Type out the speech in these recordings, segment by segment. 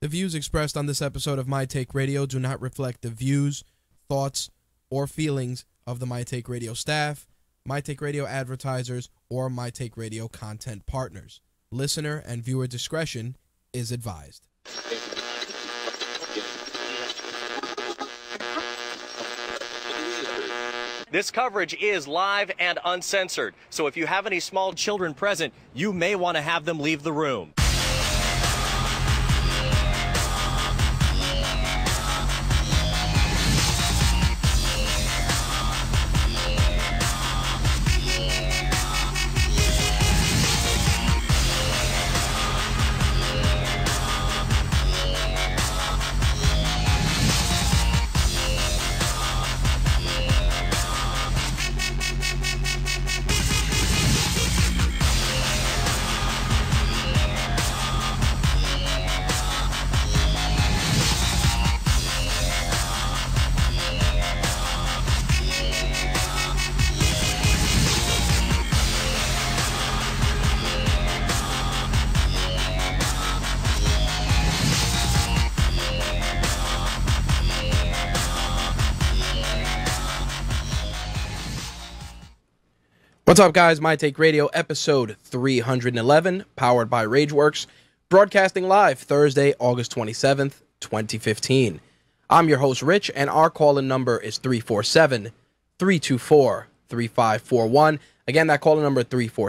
The views expressed on this episode of My Take Radio do not reflect the views, thoughts, or feelings of the My Take Radio staff, My Take Radio advertisers, or My Take Radio content partners. Listener and viewer discretion is advised. This coverage is live and uncensored, so if you have any small children present, you may want to have them leave the room. What's up, guys? My Take Radio, episode 311, powered by RageWorks, broadcasting live Thursday, August 27th, 2015. I'm your host, Rich, and our call-in number is 347-324-3541. Again, that call-in number,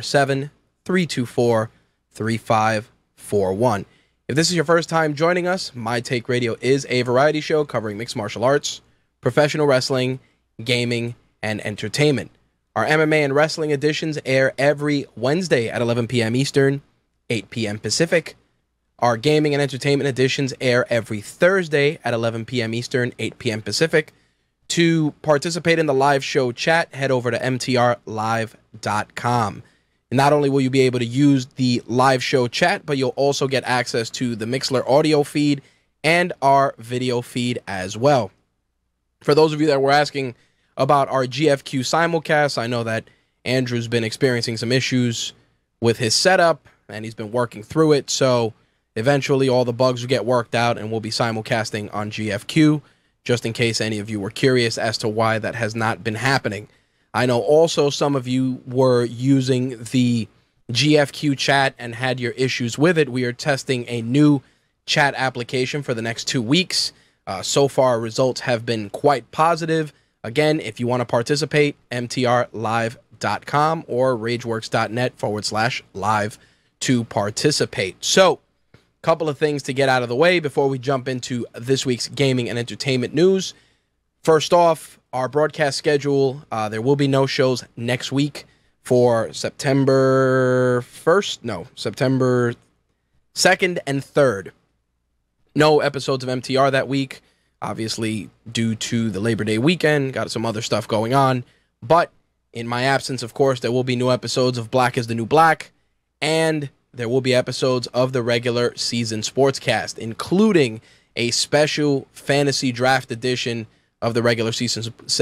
347-324-3541. If this is your first time joining us, My Take Radio is a variety show covering mixed martial arts, professional wrestling, gaming, and entertainment. Our MMA and wrestling editions air every Wednesday at 11 p.m. Eastern, 8 p.m. Pacific. Our gaming and entertainment editions air every Thursday at 11 p.m. Eastern, 8 p.m. Pacific. To participate in the live show chat, head over to mtrlive.com. And not only will you be able to use the live show chat, but you'll also get access to the Mixlr audio feed and our video feed as well. For those of you that were asking about our GFQ simulcast, I know that Andrew's been experiencing some issues with his setup, and he's been working through it, so eventually all the bugs will get worked out, and we'll be simulcasting on GFQ, just in case any of you were curious as to why that has not been happening. I know also some of you were using the GFQ chat and had your issues with it. We are testing a new chat application for the next 2 weeks. So far, results have been quite positive. Again, if you want to participate, mtrlive.com or rageworks.net/live to participate. So, a couple of things to get out of the way before we jump into this week's gaming and entertainment news. First off, our broadcast schedule, there will be no shows next week for September 2nd and 3rd. No episodes of MTR that week. Obviously, due to the Labor Day weekend, got some other stuff going on. But in my absence, of course, there will be new episodes of Black is the New Black, and there will be episodes of the regular season sportscast, including a special fantasy draft edition of the regular season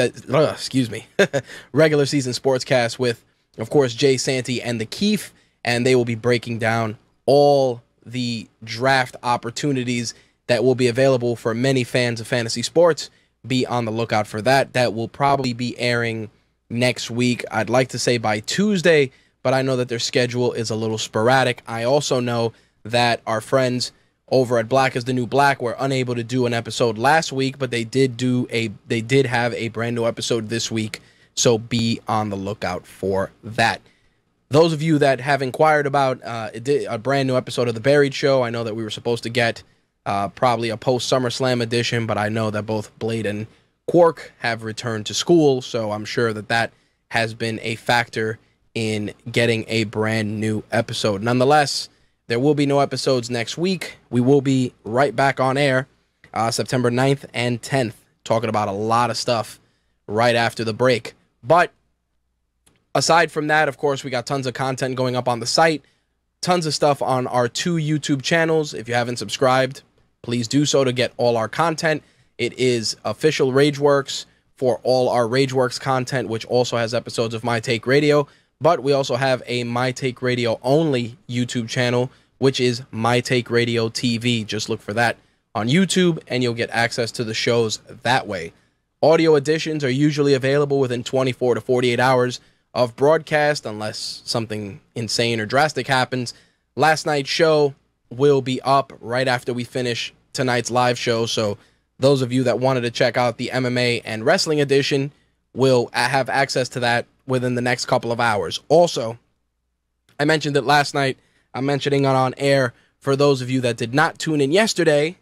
regular season sportscast with, of course, Jay Santee and the Keefe, and they will be breaking down all the draft opportunities that will be available for many fans of fantasy sports. Be on the lookout for that. That will probably be airing next week. I'd like to say by Tuesday, but I know that their schedule is a little sporadic. I also know that our friends over at Black is the New Black were unable to do an episode last week, but they did have a brand new episode this week, so be on the lookout for that. Those of you that have inquired about a brand new episode of The Buried Show, I know that we were supposed to get probably a post-SummerSlam edition, but I know that both Blade and Quark have returned to school, so I'm sure that that has been a factor in getting a brand new episode. Nonetheless, there will be no episodes next week. We will be right back on air September 9th and 10th, talking about a lot of stuff right after the break. But aside from that, of course, we got tons of content going up on the site, tons of stuff on our 2 YouTube channels. If you haven't subscribed, please do so to get all our content. It is official RageWorks for all our RageWorks content, which also has episodes of My Take Radio. But we also have a My Take Radio only YouTube channel, which is My Take Radio TV. Just look for that on YouTube, and you'll get access to the shows that way. Audio editions are usually available within 24 to 48 hours of broadcast, unless something insane or drastic happens. Last night's show will be up right after we finish tonight's live show, so those of you that wanted to check out the MMA and wrestling edition will have access to that within the next couple of hours. Also, I mentioned it last night. I'm mentioning it on air for those of you that did not tune in yesterday.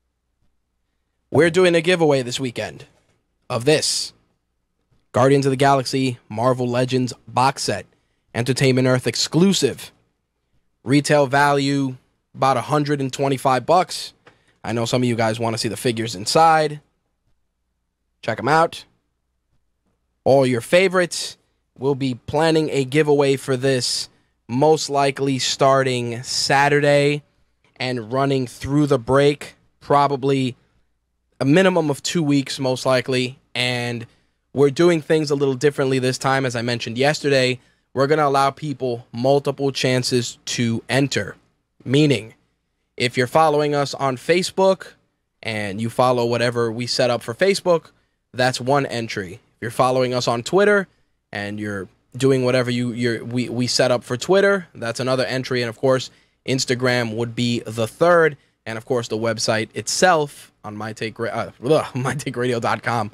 We're doing a giveaway this weekend of this Guardians of the Galaxy Marvel Legends box set, Entertainment Earth exclusive. Retail value about $125. I know some of you guys want to see the figures inside. Check them out. All your favorites. We'll be planning a giveaway for this most likely starting Saturday and running through the break, probably a minimum of 2 weeks most likely. And we're doing things a little differently this time. As I mentioned yesterday, we're going to allow people multiple chances to enter. Meaning, if you're following us on Facebook and you follow whatever we set up for Facebook, that's one entry. If you're following us on Twitter and you're doing whatever we set up for Twitter, that's another entry. And of course, Instagram would be the third. And of course, the website itself on mytakeradio.com.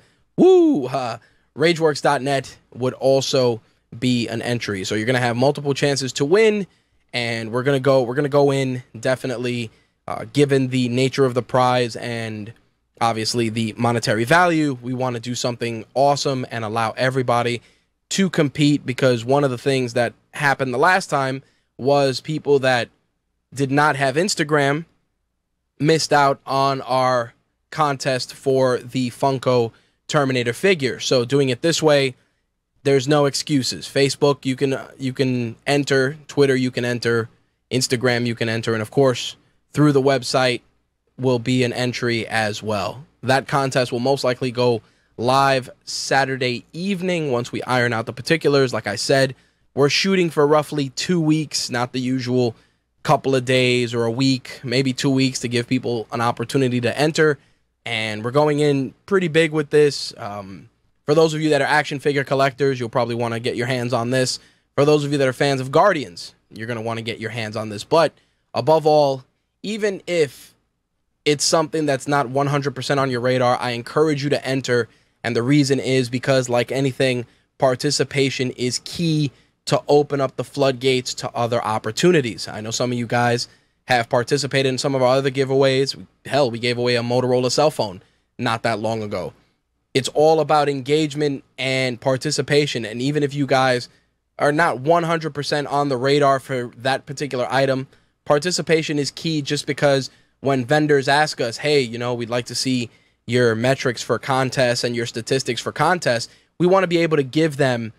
Rageworks.net would also be an entry. So you're going to have multiple chances to win, and we're going to go in definitely given the nature of the prize and obviously the monetary value. We want to do something awesome and allow everybody to compete, because one of the things that happened the last time was people that did not have Instagram missed out on our contest for the Funko Terminator figure. So doing it this way, there's no excuses. Facebook, you can enter. Twitter, you can enter. Instagram, you can enter. And of course, through the website will be an entry as well. That contest will most likely go live Saturday evening once we iron out the particulars. Like I said, we're shooting for roughly 2 weeks, not the usual couple of days or a week, maybe 2 weeks, to give people an opportunity to enter. And we're going in pretty big with this. For those of you that are action figure collectors, you'll probably want to get your hands on this. For those of you that are fans of Guardians, you're going to want to get your hands on this. But above all, even if it's something that's not 100% on your radar, I encourage you to enter. And the reason is because, like anything, participation is key to open up the floodgates to other opportunities. I know some of you guys have participated in some of our other giveaways. Hell, we gave away a Motorola cell phone not that long ago. It's all about engagement and participation. And even if you guys are not 100% on the radar for that particular item, participation is key, just because when vendors ask us, hey, we'd like to see your metrics for contests and your statistics for contests, we want to be able to give them,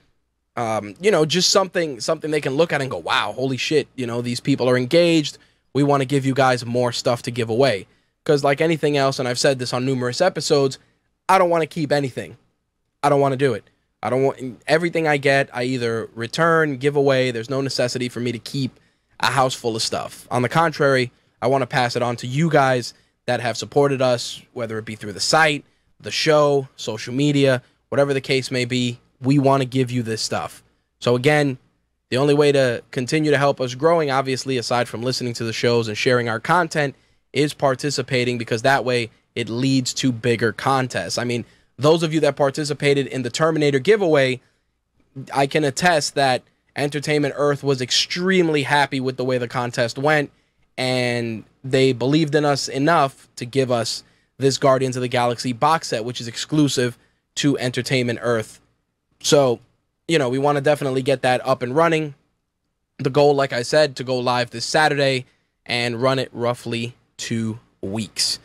just something they can look at and go, wow, holy shit, these people are engaged. We want to give you guys more stuff to give away. Because like anything else, and I've said this on numerous episodes, I don't want to keep anything. I don't want to do it. I don't want everything I get, I either return, give away. There's no necessity for me to keep a house full of stuff. On the contrary, I want to pass it on to you guys that have supported us, whether it be through the site, the show, social media, whatever the case may be. We want to give you this stuff. So again, the only way to continue to help us growing, obviously, aside from listening to the shows and sharing our content, is participating, because that way it leads to bigger contests. I mean, those of you that participated in the Terminator giveaway, I can attest that Entertainment Earth was extremely happy with the way the contest went, and they believed in us enough to give us this Guardians of the Galaxy box set, which is exclusive to Entertainment Earth. So, we want to definitely get that up and running. The goal, like I said, to go live this Saturday and run it roughly 2 weeks.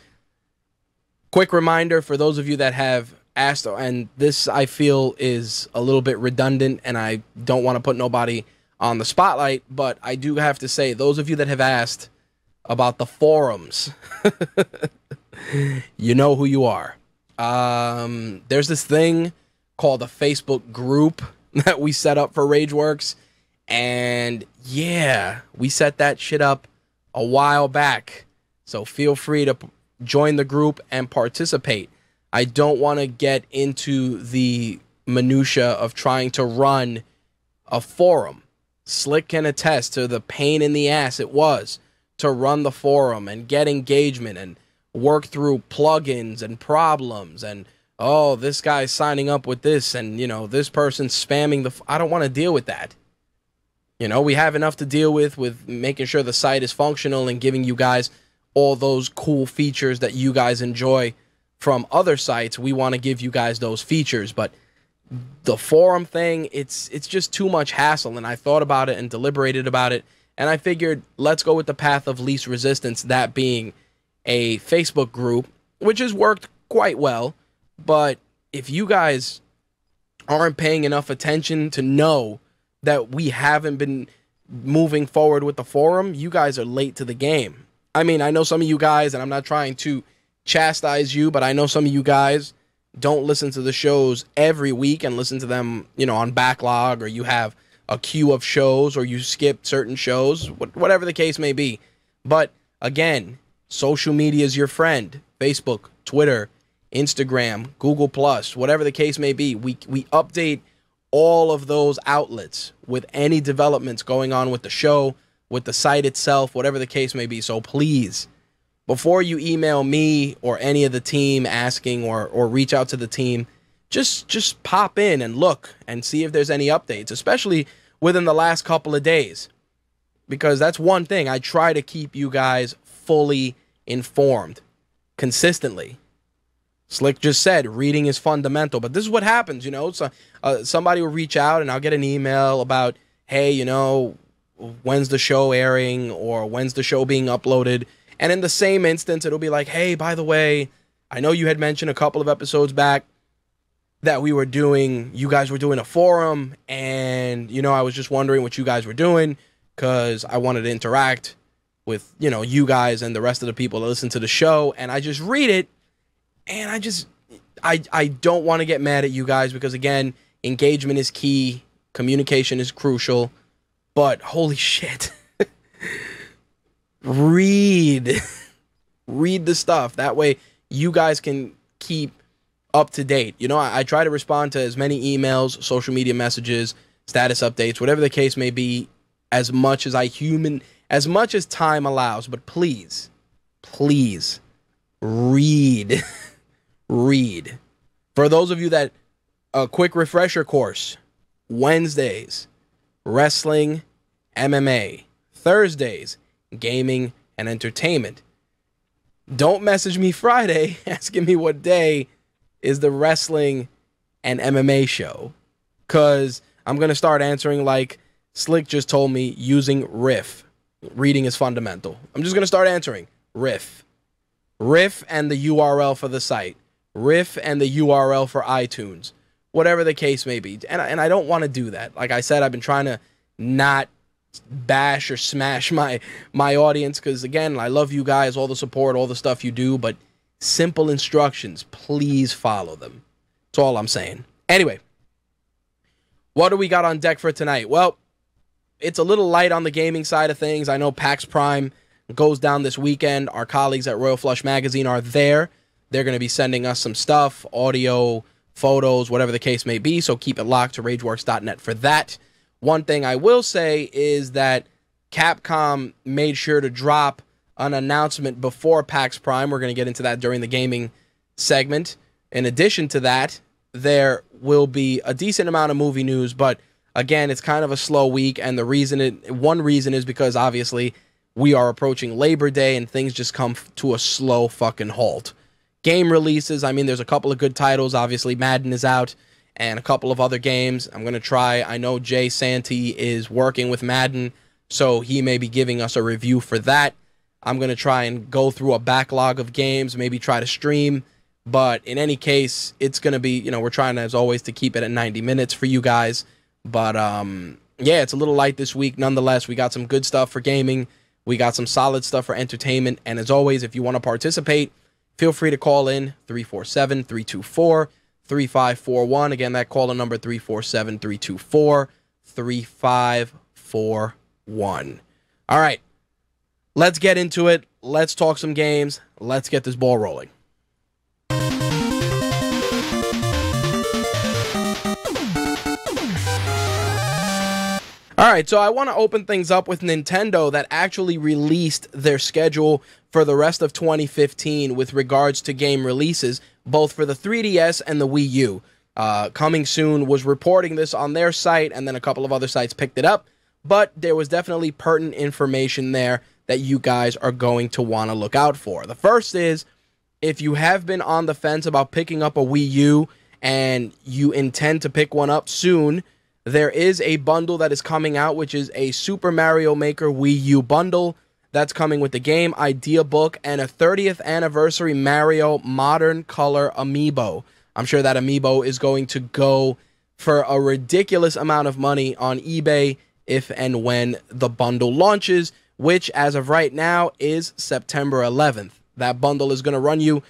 Quick reminder for those of you that have asked, and this I feel is a little bit redundant, and I don't want to put nobody on the spotlight, but I do have to say, those of you that have asked about the forums, you know who you are. There's this thing called a Facebook group that we set up for Rageworks, and yeah, we set that shit up a while back. So feel free to join the group and participate. I don't want to get into the minutia of trying to run a forum. Slick can attest to the pain in the ass it was to run the forum and get engagement and work through plugins and problems and, oh, this guy's signing up with this and, you know, this person's spamming the... I don't want to deal with that. You know, we have enough to deal with making sure the site is functional and giving you guys all those cool features that you guys enjoy from other sites. We want to give you guys those features, but the forum thing, it's just too much hassle. And I thought about it and deliberated about it, and I figured let's go with the path of least resistance, that being a Facebook group, which has worked quite well. But if you guys aren't paying enough attention to know that we haven't been moving forward with the forum, you guys are late to the game. I mean, I know some of you guys, and I'm not trying to chastise you, but I know some of you guys don't listen to the shows every week and listen to them, you know, on backlog, or you have a queue of shows, or you skip certain shows, whatever the case may be. But again, social media is your friend. Facebook, Twitter, Instagram, Google+, whatever the case may be. We update all of those outlets with any developments going on with the show, with the site itself, whatever the case may be. So please, before you email me or any of the team asking, or reach out to the team, just pop in and look and see if there's any updates, especially within the last couple of days. Because that's one thing. I try to keep you guys fully informed consistently. Slick just said reading is fundamental, but this is what happens, you know. So somebody will reach out and I'll get an email about, hey, you know, when's the show airing, or when's the show being uploaded? And in the same instance, it'll be like, hey, by the way, I know you had mentioned a couple of episodes back that you guys were doing a forum, and, you know, I was just wondering what you guys were doing, because I wanted to interact with, you know, you guys and the rest of the people that listen to the show. And I just read it, and I don't want to get mad at you guys, because, again, engagement is key, communication is crucial, but holy shit. Read the stuff. That way you guys can keep up to date. You know, I try to respond to as many emails, social media messages, status updates, whatever the case may be, as much as as much as time allows. But please read. Read. For those of you that, a quick refresher course: Wednesdays, wrestling, MMA; Thursdays, gaming and entertainment. Don't message me Friday asking me what day is the wrestling and MMA show, because I'm going to start answering like Slick just told me, using Riff. Reading is fundamental. I'm just going to start answering Riff and the URL for the site, Riff and the URL for iTunes, whatever the case may be. And I don't want to do that. Like I said, I've been trying to not bash or smash my audience, because, again, I love you guys, all the support, all the stuff you do, but simple instructions, please follow them. That's all I'm saying. Anyway, what do we got on deck for tonight? Well, it's a little light on the gaming side of things. I know PAX Prime goes down this weekend. Our colleagues at Royal Flush Magazine are there. They're going to be sending us some stuff, audio, photos, whatever the case may be, so keep it locked to rageworks.net for that. One thing I will say is that Capcom made sure to drop an announcement before PAX Prime. We're going to get into that during the gaming segment. In addition to that, there will be a decent amount of movie news, but again, it's kind of a slow week, and one reason is because, obviously, we are approaching Labor Day, and things just come to a slow fucking halt. Game releases, I mean, there's a couple of good titles. Obviously, Madden is out, and a couple of other games. I'm going to try. I know Jay Santee is working with Madden, so he may be giving us a review for that. I'm going to try and go through a backlog of games, maybe try to stream. But in any case, it's going to be, you know, we're trying, as always, to keep it at 90 minutes for you guys. But, yeah, it's a little light this week. Nonetheless, we got some good stuff for gaming. We got some solid stuff for entertainment. And as always, if you want to participate, feel free to call in 347-324-3541. Again, that call-in number 347-324-3541. All right. let's get into it. Let's talk some games. Let's get this ball rolling. All right, so I want to open things up with Nintendo that actually released their schedule for the rest of 2015 with regards to game releases, both for the 3DS and the Wii U. Coming Soon was reporting this on their site, and then a couple of other sites picked it up, but there was definitely pertinent information there that you guys are going to want to look out for. The first is, if you have been on the fence about picking up a Wii U and you intend to pick one up soon, there is a bundle that is coming out, which is a Super Mario Maker Wii U bundle. That's coming with the game, idea book, and a 30th anniversary Mario Modern Color Amiibo. I'm sure that Amiibo is going to go for a ridiculous amount of money on eBay if and when the bundle launches, which as of right now is September 11th. That bundle is going to run you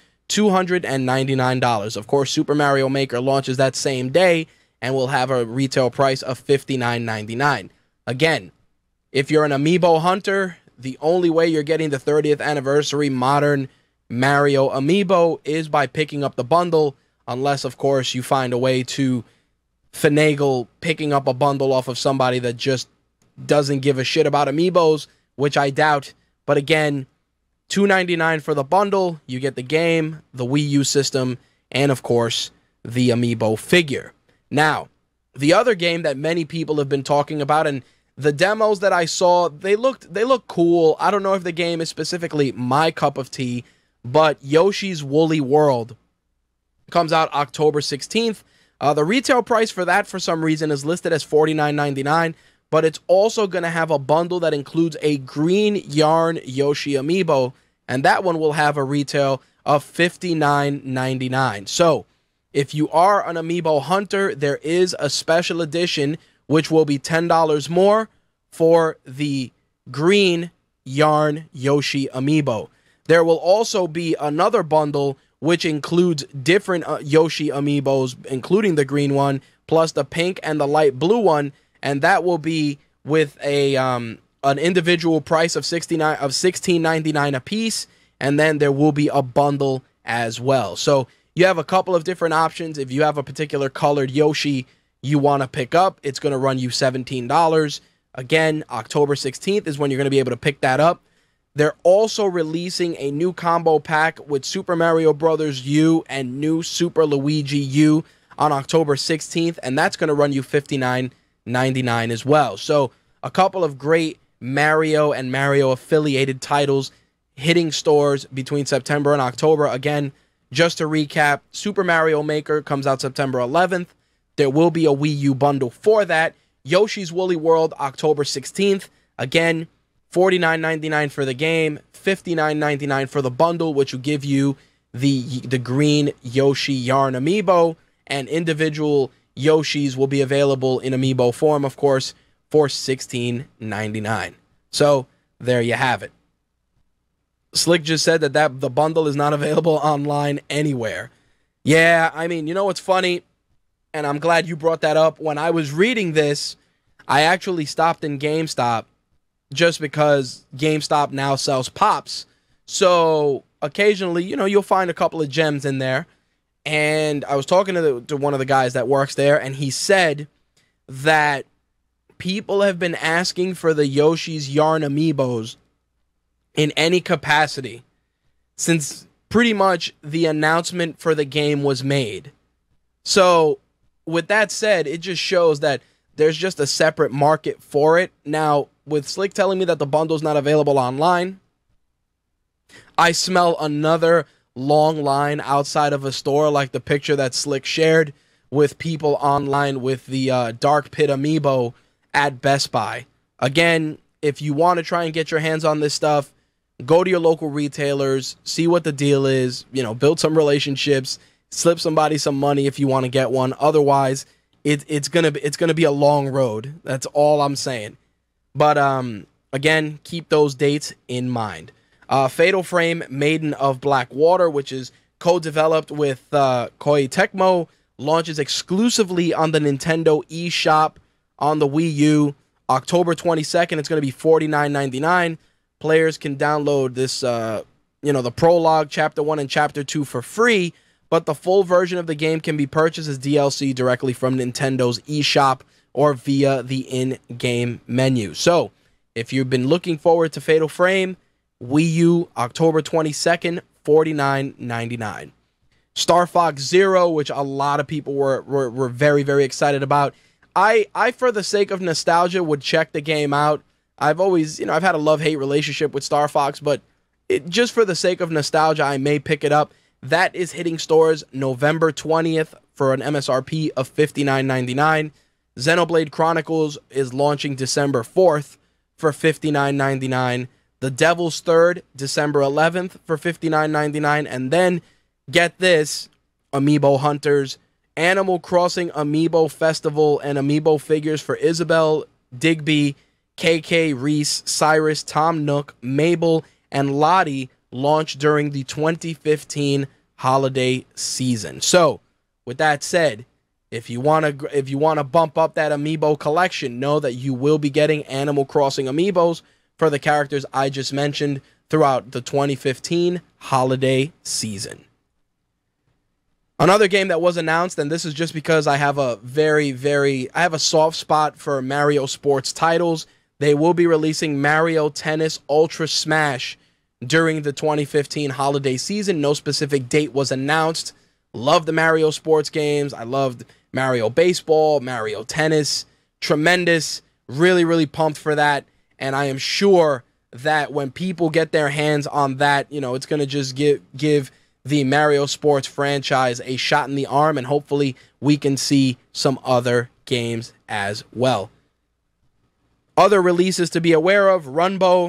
$299. Of course, Super Mario Maker launches that same day and will have a retail price of $59.99. Again, if you're an Amiibo hunter, the only way you're getting the 30th anniversary Modern Mario Amiibo is by picking up the bundle, unless, of course, you find a way to finagle picking up a bundle off of somebody that just doesn't give a shit about Amiibos, which I doubt. But again, $299 for the bundle. You get the game, the Wii U system, and, of course, the Amiibo figure. Now, the other game that many people have been talking about, and the demos that I saw, they look cool. I don't know if the game is specifically my cup of tea, but Yoshi's Woolly World comes out October 16th. The retail price for that, for some reason, is listed as $49.99, but it's also going to have a bundle that includes a green yarn Yoshi Amiibo, and that one will have a retail of $59.99. So, if you are an Amiibo hunter, there is a special edition which will be $10 more for the green yarn Yoshi Amiibo. There will also be another bundle which includes different Yoshi Amiibos, including the green one, plus the pink and the light blue one, and that will be with a an individual price of $16.99 a piece, and then there will be a bundle as well. So you have a couple of different options. If you have a particular colored Yoshi you want to pick up, it's going to run you $17. Again, October 16th is when you're going to be able to pick that up. They're also releasing a new combo pack with Super Mario Bros. U and new Super Luigi U on October 16th, and that's going to run you $59.99 as well. So a couple of great Mario and Mario-affiliated titles hitting stores between September and October. Again, just to recap, Super Mario Maker comes out September 11th. There will be a Wii U bundle for that. Yoshi's Woolly World, October 16th. Again, $49.99 for the game, $59.99 for the bundle, which will give you the green Yoshi Yarn Amiibo, and individual Yoshis will be available in Amiibo form, of course, for $16.99. So, there you have it. Slick just said that the bundle is not available online anywhere. Yeah, I mean, you know what's funny? And I'm glad you brought that up. When I was reading this, I actually stopped in GameStop just because GameStop now sells Pops. So occasionally, you know, you'll find a couple of gems in there. And I was talking to one of the guys that works there, and he said that people have been asking for the Yoshi's Yarn Amiibos in any capacity since pretty much the announcement for the game was made. So, with that said, it just shows that there's just a separate market for it. Now, with Slick telling me that the bundle's not available online, I smell another long line outside of a store like the picture that Slick shared with people online with the Dark Pit Amiibo at Best Buy. Again, if you want to try and get your hands on this stuff, go to your local retailers, see what the deal is, you know, build some relationships, slip somebody some money if you want to get one. Otherwise, it's gonna be a long road. That's all I'm saying. But again, keep those dates in mind. Fatal Frame Maiden of Black Water, which is co-developed with Koei Tecmo, launches exclusively on the Nintendo eShop on the Wii U. October 22nd, it's going to be $49.99. players can download this, the prologue, Chapter 1 and Chapter 2 for free, but the full version of the game can be purchased as DLC directly from Nintendo's eShop or via the in-game menu. So, if you've been looking forward to Fatal Frame, Wii U, October 22nd, $49.99. Star Fox Zero, which a lot of people were very, very excited about. I, for the sake of nostalgia, would check the game out. I've always, I've had a love-hate relationship with Star Fox, but just for the sake of nostalgia, I may pick it up. That is hitting stores November 20th for an MSRP of $59.99. Xenoblade Chronicles is launching December 4th for $59.99. The Devil's Third, December 11th for $59.99. And then, get this, Amiibo Hunters, Animal Crossing Amiibo Festival and Amiibo figures for Isabelle, Digby, KK, Reese, Cyrus, Tom Nook, Mabel, and Lottie launch during the 2015 holiday season. So, with that said, if you want to bump up that Amiibo collection, know that you will be getting Animal Crossing Amiibos for the characters I just mentioned throughout the 2015 holiday season. Another game that was announced, and this is just because I have a I have a soft spot for Mario sports titles. They will be releasing Mario Tennis Ultra Smash during the 2015 holiday season. No specific date was announced. Love the Mario sports games. I loved Mario Baseball, Mario Tennis. Tremendous. Really, really pumped for that. And I am sure that when people get their hands on that, it's going to just give the Mario Sports franchise a shot in the arm, and hopefully we can see some other games as well. Other releases to be aware of, Runbow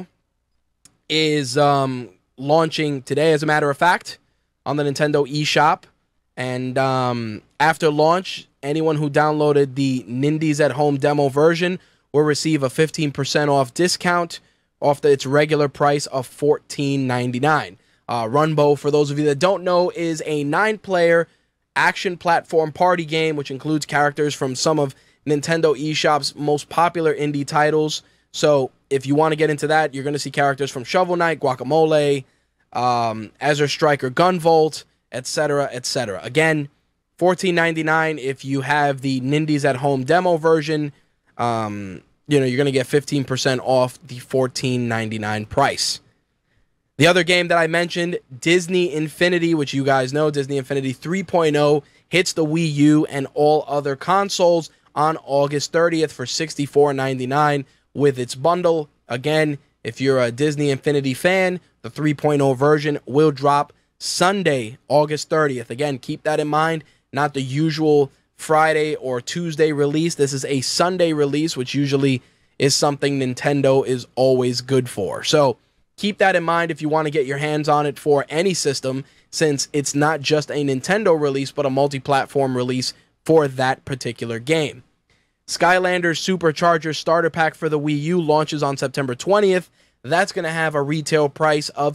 is launching today, as a matter of fact, on the Nintendo eShop. And after launch, anyone who downloaded the Nindies at Home demo version will receive a 15% off discount off its regular price of $14.99. Runbow, for those of you that don't know, is a 9-player action platform party game, which includes characters from some of Nintendo eShop's most popular indie titles. So if you want to get into that, you're going to see characters from Shovel Knight, Guacamole, Azure Striker Gunvolt, etc., etc. Again, $14.99 if you have the Nindies at Home demo version. You're going to get 15% off the $14.99 price. The other game that I mentioned, Disney Infinity, which you guys know, Disney Infinity 3.0, hits the Wii U and all other consoles on August 30th for $64.99 with its bundle. Again, if you're a Disney Infinity fan, the 3.0 version will drop Sunday, August 30th. Again, keep that in mind, not the usual Friday or Tuesday release. This is a Sunday release, which usually is something Nintendo is always good for. So keep that in mind if you want to get your hands on it for any system, since it's not just a Nintendo release, but a multi-platform release for that particular game. Skylanders Supercharger Starter Pack for the Wii U launches on September 20th. That's going to have a retail price of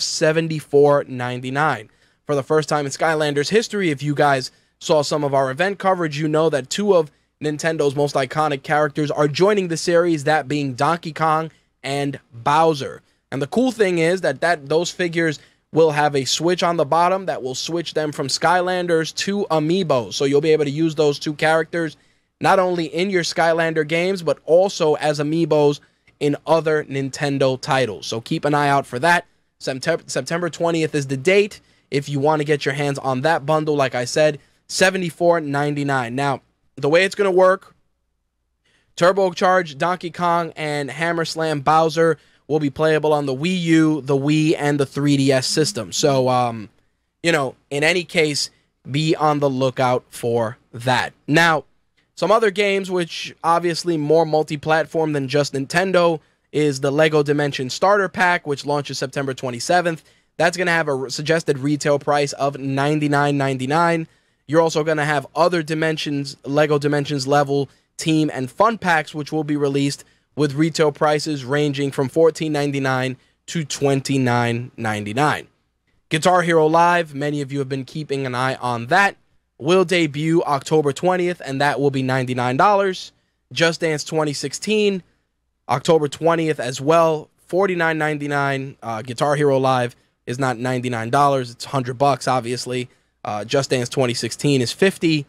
$74.99. For the first time in Skylanders history, if you guys saw some of our event coverage, you know that two of Nintendo's most iconic characters are joining the series, that being Donkey Kong and Bowser. And the cool thing is that those figures will have a switch on the bottom that will switch them from Skylanders to Amiibo. So you'll be able to use those two characters not only in your Skylander games, but also as Amiibos in other Nintendo titles. So keep an eye out for that. September 20th is the date. If you want to get your hands on that bundle, like I said, $74.99. Now, the way it's going to work, Turbocharged Donkey Kong and Hammer Slam Bowser will be playable on the Wii U, the Wii, and the 3DS system. So, in any case, be on the lookout for that. Now, some other games which obviously more multi-platform than just Nintendo is the LEGO Dimension Starter Pack, which launches September 27th. That's going to have a suggested retail price of $99.99. You're also going to have other Dimensions, LEGO Dimensions level, team, and fun packs, which will be released with retail prices ranging from $14.99 to $29.99. Guitar Hero Live, many of you have been keeping an eye on that, will debut October 20th, and that will be $99. Just Dance 2016, October 20th as well, $49.99. Guitar Hero Live is not $99. It's $100, obviously. Just Dance 2016 is $50.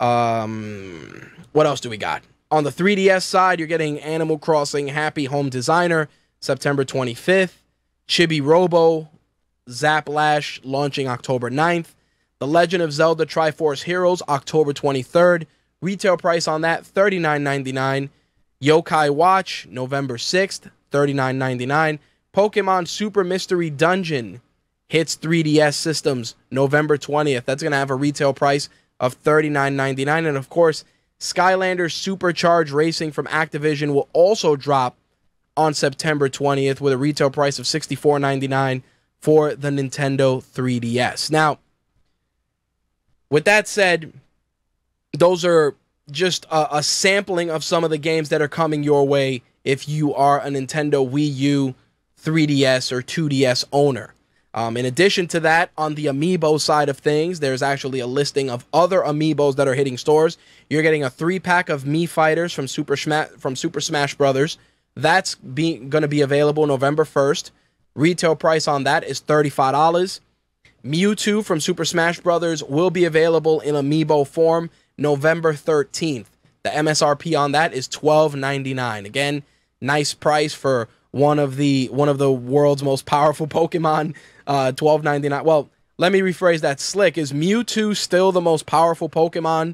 What else do we got? On the 3DS side, you're getting Animal Crossing Happy Home Designer, September 25th. Chibi Robo Zaplash launching October 9th. The Legend of Zelda Triforce Heroes, October 23rd. Retail price on that, $39.99. Yokai Watch, November 6th, $39.99. Pokemon Super Mystery Dungeon hits 3DS systems November 20th. That's going to have a retail price of $39.99. And of course, Skylanders Supercharged Racing from Activision will also drop on September 20th with a retail price of $64.99 for the Nintendo 3DS. Now, with that said, those are just a sampling of some of the games that are coming your way if you are a Nintendo Wii U, 3DS, or 2DS owner. In addition to that, on the Amiibo side of things, there's actually a listing of other Amiibos that are hitting stores. You're getting a 3-pack of Mii Fighters from Super Smash Brothers. That's going to be available November 1st. Retail price on that is $35. Mewtwo from Super Smash Brothers will be available in Amiibo form November 13th. The MSRP on that is $12.99. Again, nice price for one of the world's most powerful Pokemon. $12.99. Well, let me rephrase that. Slick, is Mewtwo still the most powerful Pokemon?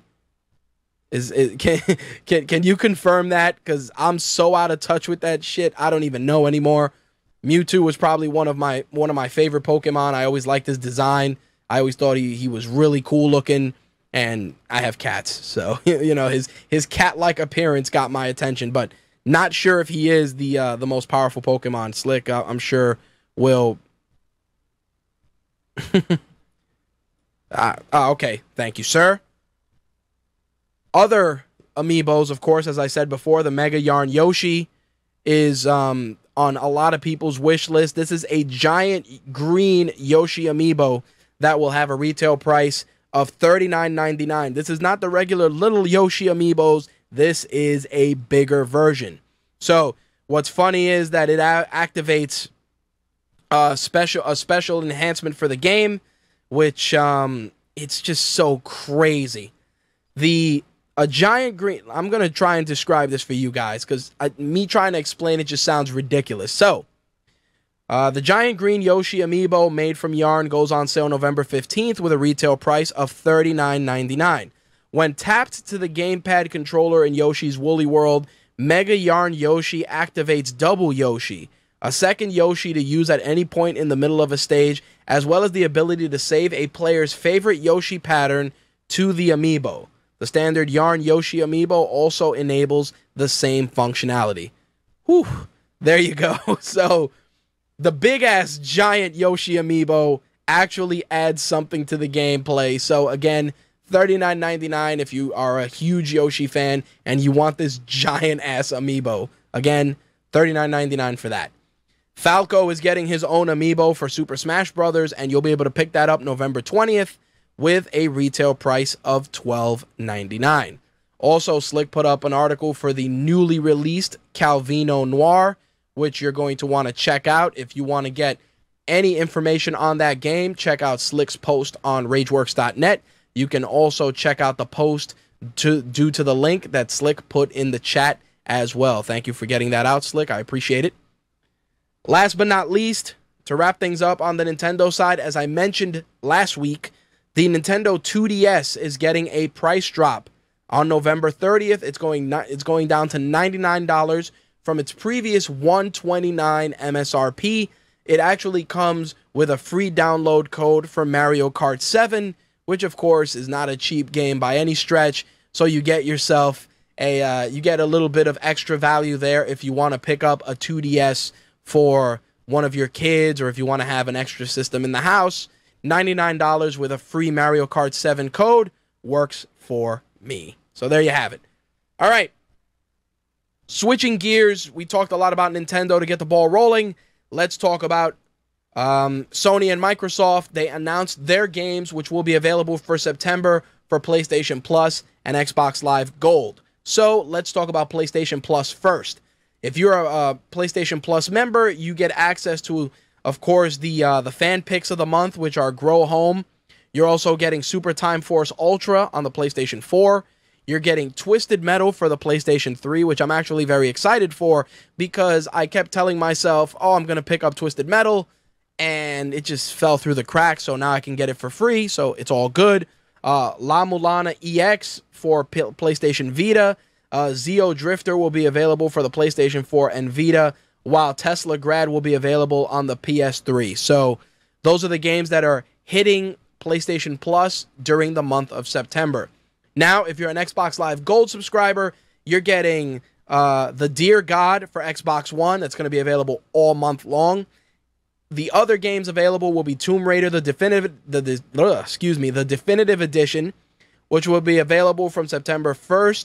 Can you confirm that? Because I'm so out of touch with that shit. I don't even know anymore. Mewtwo was probably one of my favorite Pokemon. I always liked his design. I always thought he was really cool looking. And I have cats, so you know his cat-like appearance got my attention. But not sure if he is the most powerful Pokemon. Slick, I'm sure will. Okay, thank you, sir. Other Amiibos, of course, as I said before, the Mega Yarn Yoshi is on a lot of people's wish list. This is a giant green Yoshi Amiibo that will have a retail price of $39.99. This is not the regular little Yoshi Amiibos. This is a bigger version. So what's funny is that it activates a special enhancement for the game, which it's just so crazy. A giant green... I'm going to try and describe this for you guys, because me trying to explain it just sounds ridiculous. So, the giant green Yoshi Amiibo made from yarn goes on sale November 15th with a retail price of $39.99. When tapped to the gamepad controller in Yoshi's Woolly World, Mega Yarn Yoshi activates Double Yoshi, a second Yoshi to use at any point in the middle of a stage, as well as the ability to save a player's favorite Yoshi pattern to the Amiibo. The standard Yarn Yoshi Amiibo also enables the same functionality. Whew, there you go. So, the big-ass giant Yoshi Amiibo actually adds something to the gameplay. So, again, $39.99 if you are a huge Yoshi fan and you want this giant-ass Amiibo. Again, $39.99 for that. Falco is getting his own Amiibo for Super Smash Brothers, and you'll be able to pick that up November 20th with a retail price of $12.99. Also, Slick put up an article for the newly released Calvino Noir, which you're going to want to check out. If you want to get any information on that game, check out Slick's post on RageWorks.net. You can also check out the post due to the link that Slick put in the chat as well. Thank you for getting that out, Slick. I appreciate it. Last but not least, to wrap things up on the Nintendo side, as I mentioned last week, the Nintendo 2DS is getting a price drop. On November 30th, it's going down to $99 from its previous $129 MSRP. It actually comes with a free download code for Mario Kart 7, which of course is not a cheap game by any stretch. So you get yourself a little bit of extra value there if you want to pick up a 2DS for one of your kids, or if you want to have an extra system in the house. $99 with a free Mario Kart 7 code works for me. So there you have it. All right. Switching gears, we talked a lot about Nintendo to get the ball rolling. Let's talk about Sony and Microsoft. They announced their games, which will be available for September for PlayStation Plus and Xbox Live Gold. So let's talk about PlayStation Plus first. If you're a PlayStation Plus member, you get access to, of course, the fan picks of the month, which are Grow Home. You're also getting Super Time Force Ultra on the PlayStation 4. You're getting Twisted Metal for the PlayStation 3, which I'm actually very excited for because I kept telling myself, oh, I'm going to pick up Twisted Metal, and it just fell through the cracks, so now I can get it for free, so it's all good. La Mulana EX for PlayStation Vita. Zeo Drifter will be available for the PlayStation 4 and Vita, while Tesla Grad will be available on the PS3. So those are the games that are hitting PlayStation Plus during the month of September. Now, if you're an Xbox Live Gold subscriber, you're getting the Dear God for Xbox One. That's going to be available all month long. The other games available will be Tomb Raider, the definitive edition, which will be available from September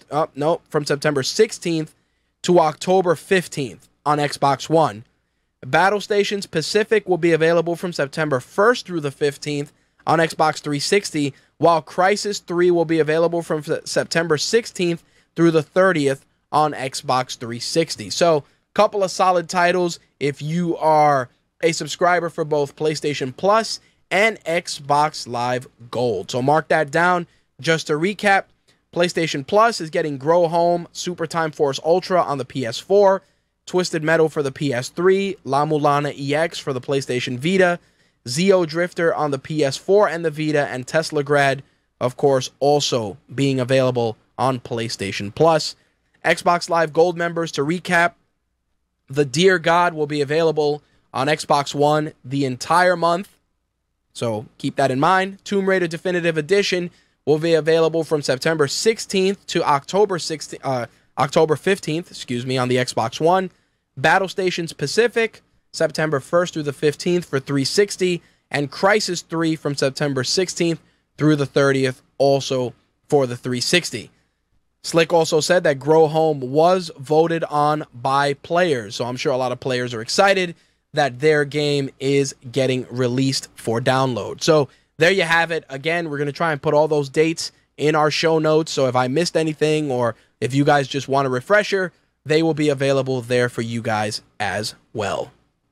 16th to October 15th on Xbox One. Battle Stations Pacific will be available from September 1st through the 15th on Xbox 360, while Crysis 3 will be available from September 16th through the 30th on Xbox 360. So, a couple of solid titles if you are a subscriber for both PlayStation Plus and Xbox Live Gold. So mark that down. Just to recap, PlayStation Plus is getting Grow Home, Super Time Force Ultra on the PS4, Twisted Metal for the PS3, La Mulana EX for the PlayStation Vita, Zeo Drifter on the PS4 and the Vita, and Tesla Grad, of course, also being available on PlayStation Plus. Xbox Live Gold members, to recap, the Dear God will be available on Xbox One the entire month, so keep that in mind. Tomb Raider Definitive Edition will be available from September 16th to October 15th, on the Xbox One. Battle Stations Pacific, September 1st through the 15th for 360, and Crysis 3 from September 16th through the 30th, also for the 360. Slick also said that Grow Home was voted on by players, so I'm sure a lot of players are excited that their game is getting released for download. So there you have it. Again, we're going to try and put all those dates in our show notes, so if I missed anything or if you guys just want a refresher, they will be available there for you guys as well.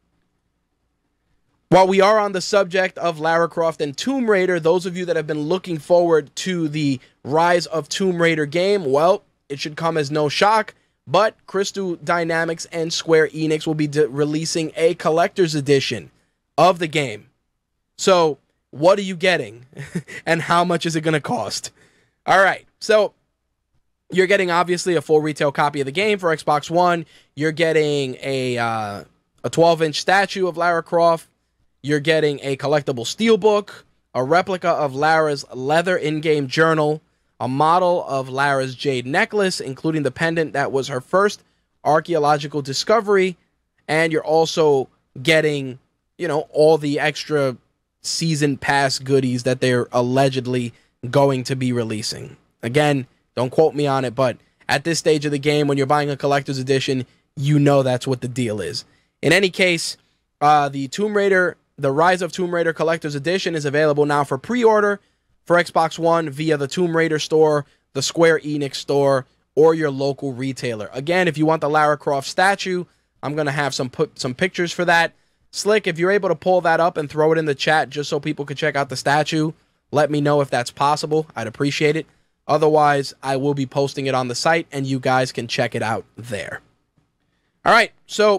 While we are on the subject of Lara Croft and Tomb Raider, those of you that have been looking forward to the Rise of Tomb Raider game, well, it should come as no shock, but Crystal Dynamics and Square Enix will be releasing a collector's edition of the game. So, what are you getting? And how much is it going to cost? All right, so you're getting, obviously, a full retail copy of the game for Xbox One. You're getting a 12-inch statue of Lara Croft. You're getting a collectible steelbook, a replica of Lara's leather in-game journal, a model of Lara's jade necklace, including the pendant that was her first archaeological discovery, and you're also getting, all the extra season pass goodies that they're allegedly going to be releasing. Again, don't quote me on it, but at this stage of the game, when you're buying a collector's edition, that's what the deal is. In any case, the Rise of Tomb Raider Collector's Edition is available now for pre-order for Xbox One via the Tomb Raider store, the Square Enix store, or your local retailer. Again, if you want the Lara Croft statue, I'm going to have some pictures for that. Slick, if you're able to pull that up and throw it in the chat just so people can check out the statue, let me know if that's possible. I'd appreciate it. Otherwise, I will be posting it on the site, and you guys can check it out there. All right, so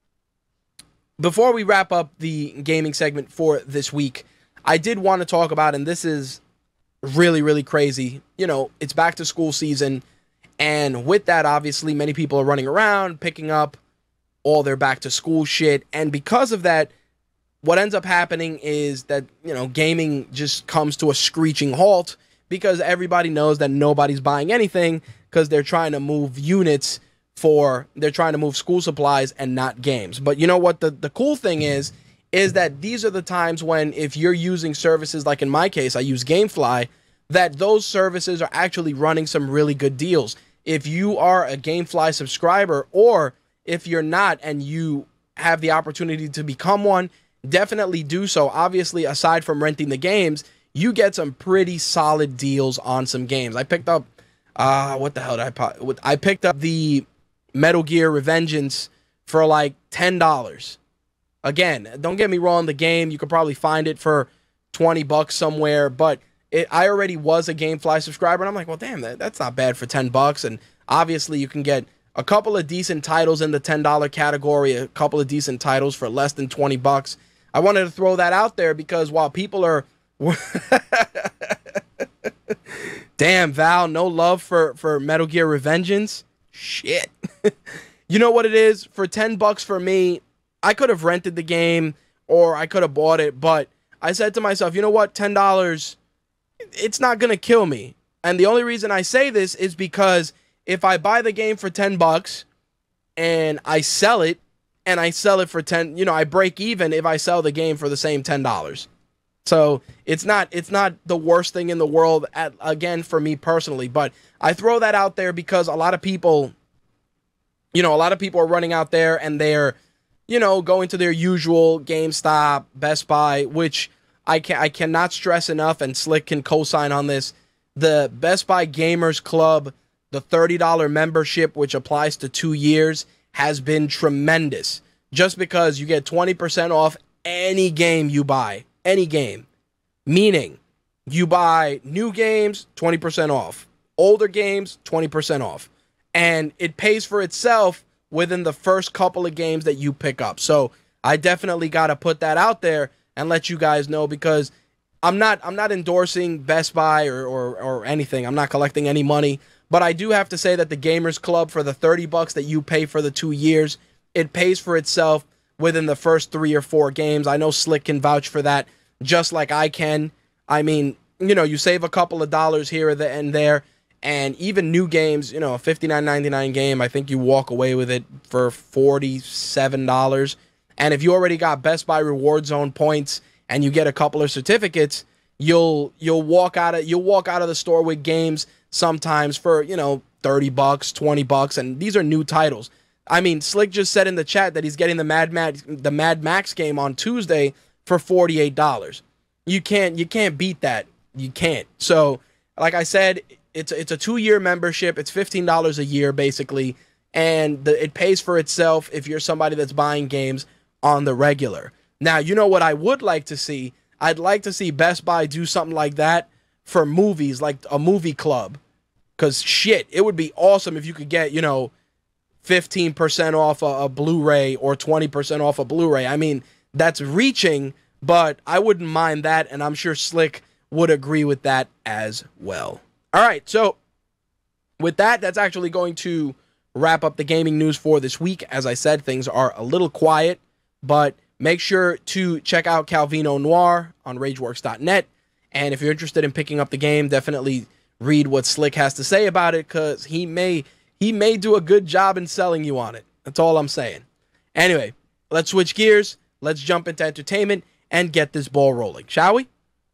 before we wrap up the gaming segment for this week, I did want to talk about, and this is really, really crazy, it's back to school season, and with that, obviously, many people are running around, picking up all their back to school shit, and because of that, what ends up happening is that, gaming just comes to a screeching halt, because everybody knows that nobody's buying anything, because they're trying to move they're trying to move school supplies and not games. But you know what the cool thing is that these are the times when, if you're using services, like in my case, I use GameFly, that those services are actually running some really good deals. If you are a GameFly subscriber, or if you're not and you have the opportunity to become one, definitely do so. Obviously, aside from renting the games, you get some pretty solid deals on some games. I picked up, what the hell did I picked up the Metal Gear Revengeance for like $10. Again, don't get me wrong, the game, you could probably find it for $20 somewhere, but I already was a GameFly subscriber, and I'm like, well, damn, that's not bad for $10. And obviously, you can get a couple of decent titles in the $10 category, a couple of decent titles for less than $20. I wanted to throw that out there because while people are... Damn, Val, no love for Metal Gear Revengeance? Shit. You know what it is? For $10 for me, I could have rented the game or I could have bought it, but I said to myself, you know what? $10, it's not going to kill me. And the only reason I say this is because if I buy the game for $10 and I sell it, and I sell it for 10, you know, I break even if I sell the game for the same $10. So it's not the worst thing in the world, again, for me personally. But I throw that out there because a lot of people, you know, are running out there and they're, you know, going to their usual GameStop, Best Buy, which I cannot stress enough, and Slick can co-sign on this. The Best Buy Gamers Club, the $30 membership, which applies to 2 years, has been tremendous. Just because you get 20% off any game you buy. Any game. Meaning, you buy new games, 20% off. Older games, 20% off. And it pays for itself within the first couple of games that you pick up. So I definitely got to put that out there and let you guys know, because I'm not endorsing Best Buy or anything. I'm not collecting any money. But I do have to say that the Gamers Club, for the $30 that you pay for the 2 years, it pays for itself within the first 3 or 4 games. I know Slick can vouch for that, just like I can. I mean, you know, you save a couple of dollars here and there, and even new games, you know, a $59.99 game, I think you walk away with it for $47. And if you already got Best Buy Reward Zone points and you get a couple of certificates, you'll walk out of the store with games sometimes for, you know, $30, $20, and these are new titles. I mean, Slick just said in the chat that he's getting the Mad Max game on Tuesday for $48. You can't beat that. You can't. So, like I said, it's a 2-year membership. It's $15 a year basically, and it pays for itself if you're somebody that's buying games on the regular. Now, you know what I would like to see? I'd like to see Best Buy do something like that for movies, like a movie club. Because, shit, it would be awesome if you could get, you know, 15% off a Blu-ray or 20% off a Blu-ray. I mean, that's reaching, but I wouldn't mind that, and I'm sure Slick would agree with that as well. All right, so with that, that's actually going to wrap up the gaming news for this week. As I said, things are a little quiet, but make sure to check out Calvino Noir on RageWorks.net. And if you're interested in picking up the game, definitely read what Slick has to say about it, because he may do a good job in selling you on it. That's all I'm saying. Anyway, let's switch gears. Let's jump into entertainment and get this ball rolling, shall we?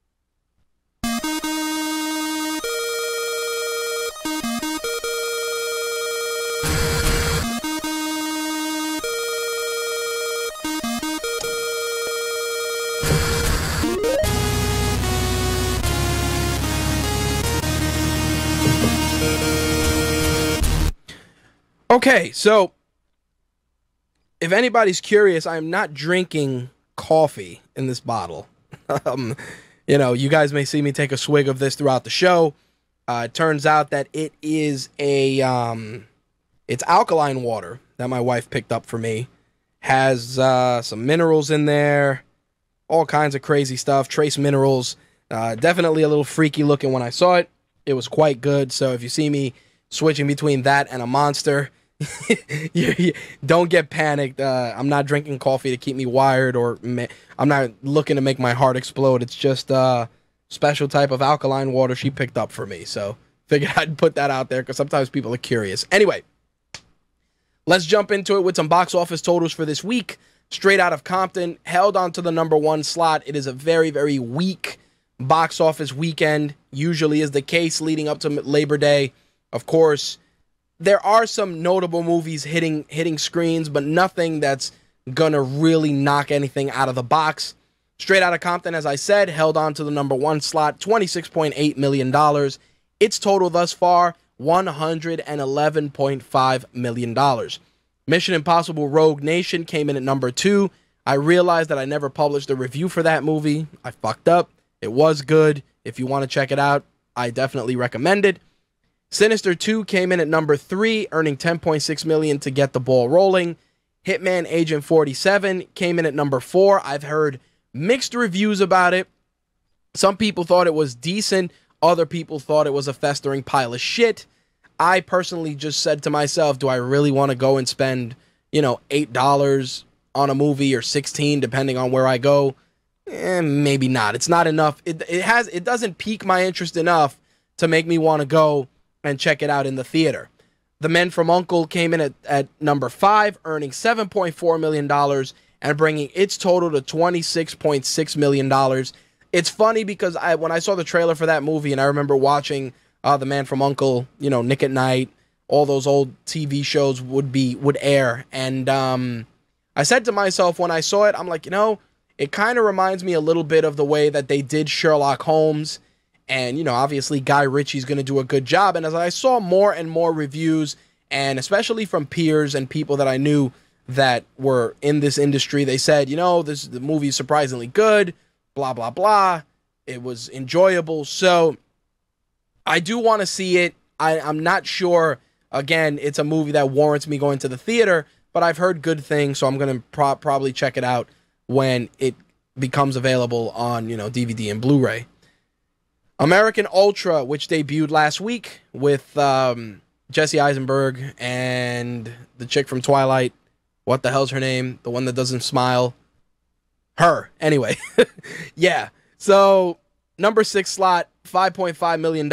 Okay, so if anybody's curious, I'm not drinking coffee in this bottle. You know, you guys may see me take a swig of this throughout the show. It turns out that it is it's alkaline water that my wife picked up for me. Has some minerals in there, all kinds of crazy stuff, trace minerals. Definitely a little freaky looking when I saw it. It was quite good. So if you see me switching between that and a Monster, don't get panicked. I'm not drinking coffee to keep me wired, or I'm not looking to make my heart explode. It's just a special type of alkaline water she picked up for me. So figured I'd put that out there because sometimes people are curious. Anyway, let's jump into it with some box office totals for this week. Straight out of Compton, held on to the #1 slot. It is a very, very weak box office weekend. Usually is the case leading up to Labor Day. Of course, there are some notable movies hitting screens, but nothing that's gonna really knock anything out of the box. Straight Outta Compton, as I said, held on to the #1 slot, $26.8 million. Its total thus far, $111.5 million. Mission Impossible Rogue Nation came in at number 2. I realized that I never published a review for that movie. I fucked up. It was good. If you want to check it out, I definitely recommend it. Sinister 2 came in at number 3, earning $10.6 million to get the ball rolling. Hitman Agent 47 came in at number 4. I've heard mixed reviews about it. Some people thought it was decent. Other people thought it was a festering pile of shit. I personally just said to myself, do I really want to go and spend, $8 on a movie, or 16 depending on where I go? Maybe not. It's not enough. It doesn't pique my interest enough to make me want to go and check it out in the theater. The Men from U.N.C.L.E. came in at number 5, earning $7.4 million and bringing its total to $26.6 million. It's funny because when I saw the trailer for that movie, and I remember watching The Man from U.N.C.L.E., Nick at Night, all those old TV shows would air, and I said to myself when I saw it, I'm like, it kind of reminds me a little bit of the way that they did Sherlock Holmes, and obviously Guy Ritchie's going to do a good job. And as I saw more and more reviews, and especially from peers and people that I knew that were in this industry, they said, the movie is surprisingly good, blah, blah, blah. It was enjoyable. So I do want to see it. I'm not sure. Again, it's a movie that warrants me going to the theater, but I've heard good things, so I'm going to probably check it out when it becomes available on, DVD and Blu-ray. American Ultra, which debuted last week with Jesse Eisenberg and the chick from Twilight. What the hell's her name? The one that doesn't smile. Her. Anyway. Yeah. So, number 6 slot, $5.5 million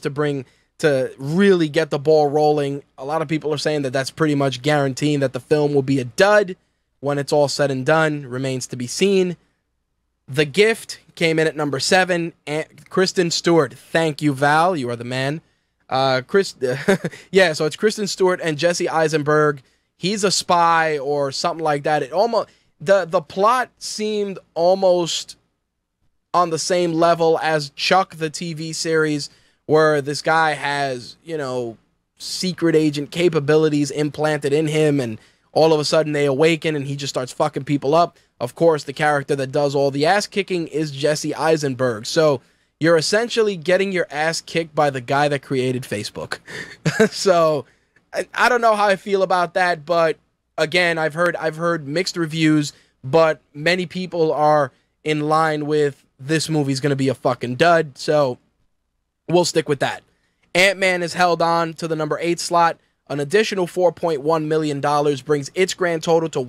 to really get the ball rolling. A lot of people are saying that that's pretty much guaranteeing that the film will be a dud when it's all said and done. Remains to be seen. The Gift came in at number 7. Kristen Stewart. Thank you, Val. You are the man. So it's Kristen Stewart and Jesse Eisenberg. He's a spy or something like that. It almost the plot seemed almost on the same level as Chuck, the TV series, where this guy has, secret agent capabilities implanted in him, and all of a sudden they awaken and he just starts fucking people up. Of course, the character that does all the ass kicking is Jesse Eisenberg. So you're essentially getting your ass kicked by the guy that created Facebook. So I don't know how I feel about that, but again, I've heard mixed reviews, but many people are in line with this movie's going to be a fucking dud. So we'll stick with that. Ant-Man is held on to the number 8 slot. An additional $4.1 million brings its grand total to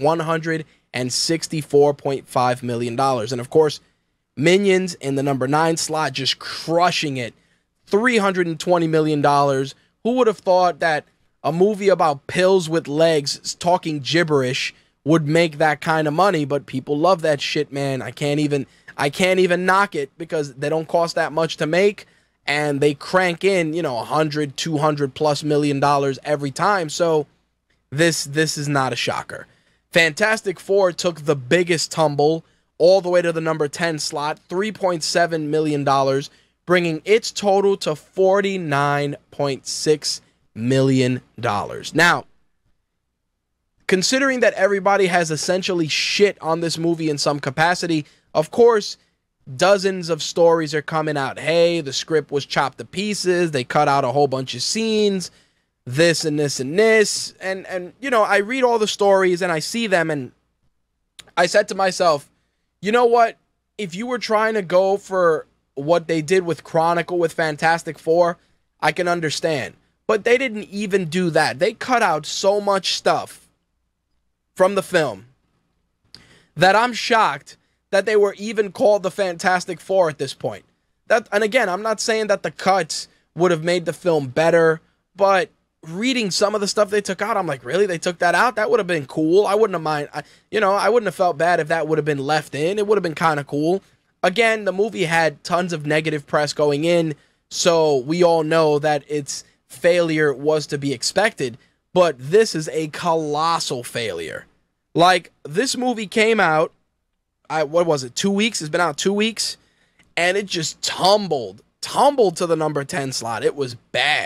$164.5 million. And of course, Minions in the number 9 slot, just crushing it. $320 million. Who would have thought that a movie about pills with legs talking gibberish would make that kind of money? But people love that shit, man. I can't even knock it because they don't cost that much to make. And they crank in, $100, $200 plus million every time. So this is not a shocker. Fantastic Four took the biggest tumble all the way to the number 10 slot, $3.7 million, bringing its total to $49.6 million. Now, considering that everybody has essentially shit on this movie in some capacity, of course, dozens of stories are coming out. Hey, the script was chopped to pieces. They cut out a whole bunch of scenes. This and this and this. And I read all the stories and I see them, and I said to myself, you know what? If you were trying to go for what they did with Chronicle with Fantastic Four, I can understand. But they didn't even do that. They cut out so much stuff from the film that I'm shocked that they were even called the Fantastic Four at this point. And again, I'm not saying that the cuts would have made the film better, but reading some of the stuff they took out, I'm like, really? They took that out? That would have been cool. I wouldn't have mind. I wouldn't have felt bad if that would have been left in. It would have been kind of cool. Again, the movie had tons of negative press going in, so we all know that its failure was to be expected, but this is a colossal failure. Like, this movie came out, what was it, 2 weeks? It's been out 2 weeks, and it just tumbled to the number 10 slot. It was bad.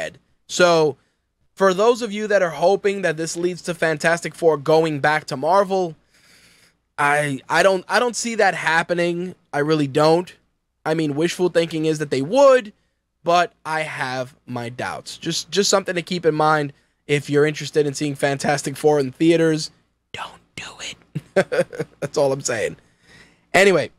So for those of you that are hoping that this leads to Fantastic Four going back to Marvel, I don't see that happening. I really don't. I mean, wishful thinking is that they would, but I have my doubts. Just something to keep in mind if you're interested in seeing Fantastic Four in theaters. Don't do it. That's all I'm saying. Anyway,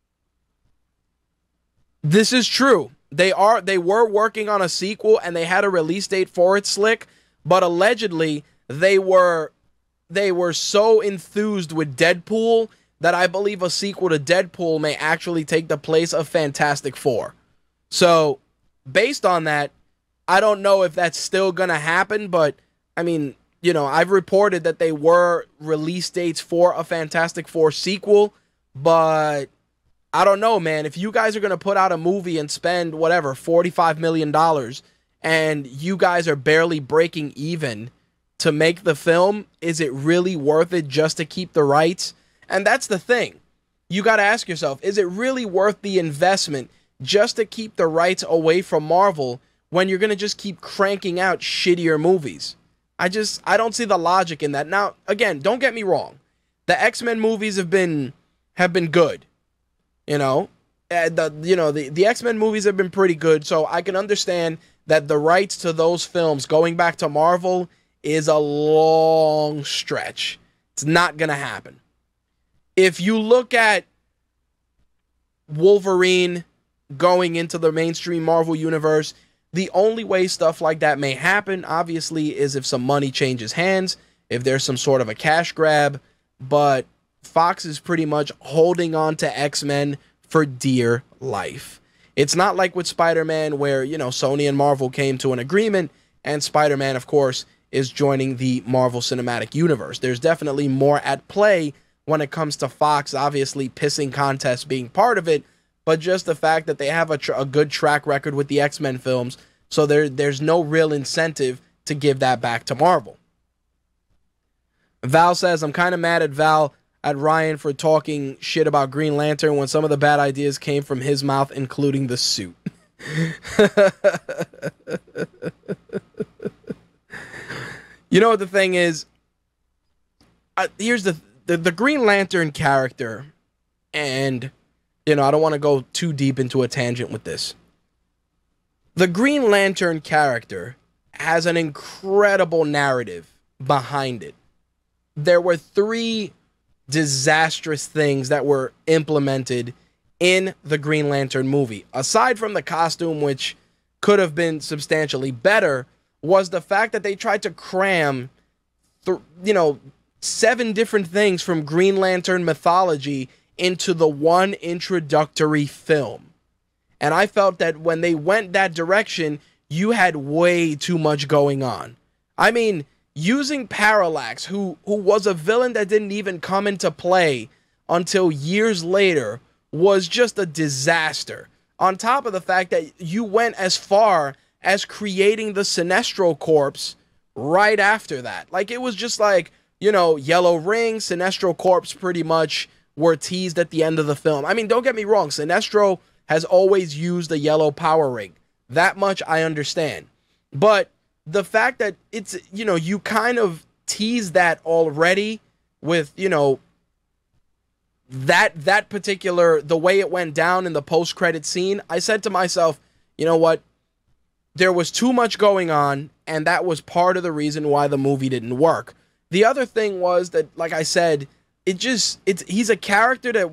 this is true. They were working on a sequel and they had a release date for it, Slick, but allegedly they were so enthused with Deadpool that I believe a sequel to Deadpool may actually take the place of Fantastic Four. So, based on that, I don't know if that's still going to happen, but, I mean, you know, I've reported that they were release dates for a Fantastic Four sequel, but I don't know, man. If you guys are going to put out a movie and spend, whatever, $45 million, and you guys are barely breaking even to make the film, is it really worth it just to keep the rights? And that's the thing. You got to ask yourself, is it really worth the investment just to keep the rights away from Marvel when you're going to just keep cranking out shittier movies? I don't see the logic in that. Now, again, don't get me wrong. The X-Men movies have been good. You know, the X-Men movies have been pretty good, so I can understand that the rights to those films going back to Marvel is a long stretch. It's not going to happen. If you look at Wolverine going into the mainstream Marvel universe, the only way stuff like that may happen, obviously, is if some money changes hands, if there's some sort of a cash grab, but Fox is pretty much holding on to X-Men for dear life. It's not like with Spider-Man where, you know, Sony and Marvel came to an agreement, and Spider-Man, of course, is joining the Marvel Cinematic Universe. There's definitely more at play when it comes to Fox, obviously pissing contests being part of it, but just the fact that they have a good track record with the X-Men films, so there's no real incentive to give that back to Marvel. Val says, I'm kind of mad at Ryan for talking shit about Green Lantern when some of the bad ideas came from his mouth, including the suit. You know what the thing is? Here's the Green Lantern character, and, you know, I don't want to go too deep into a tangent with this. The Green Lantern character has an incredible narrative behind it. There were 3 disastrous things that were implemented in the Green Lantern movie. Aside from the costume, which could have been substantially better, was the fact that they tried to cram, 7 different things from Green Lantern mythology into the one introductory film. And I felt that when they went that direction, you had way too much going on. I mean, using Parallax, who was a villain that didn't even come into play until years later, was just a disaster. On top of the fact that you went as far as creating the Sinestro Corps right after that. Like, it was just like, you know, Yellow Ring, Sinestro Corps pretty much were teased at the end of the film. I mean, don't get me wrong, Sinestro has always used a yellow power ring. That much I understand. But the fact that it's, you know, you kind of tease that already with, you know, that particular, the way it went down in the post-credit scene, I said to myself, you know what? There was too much going on, and that was part of the reason why the movie didn't work. The other thing was that, like I said, he's a character that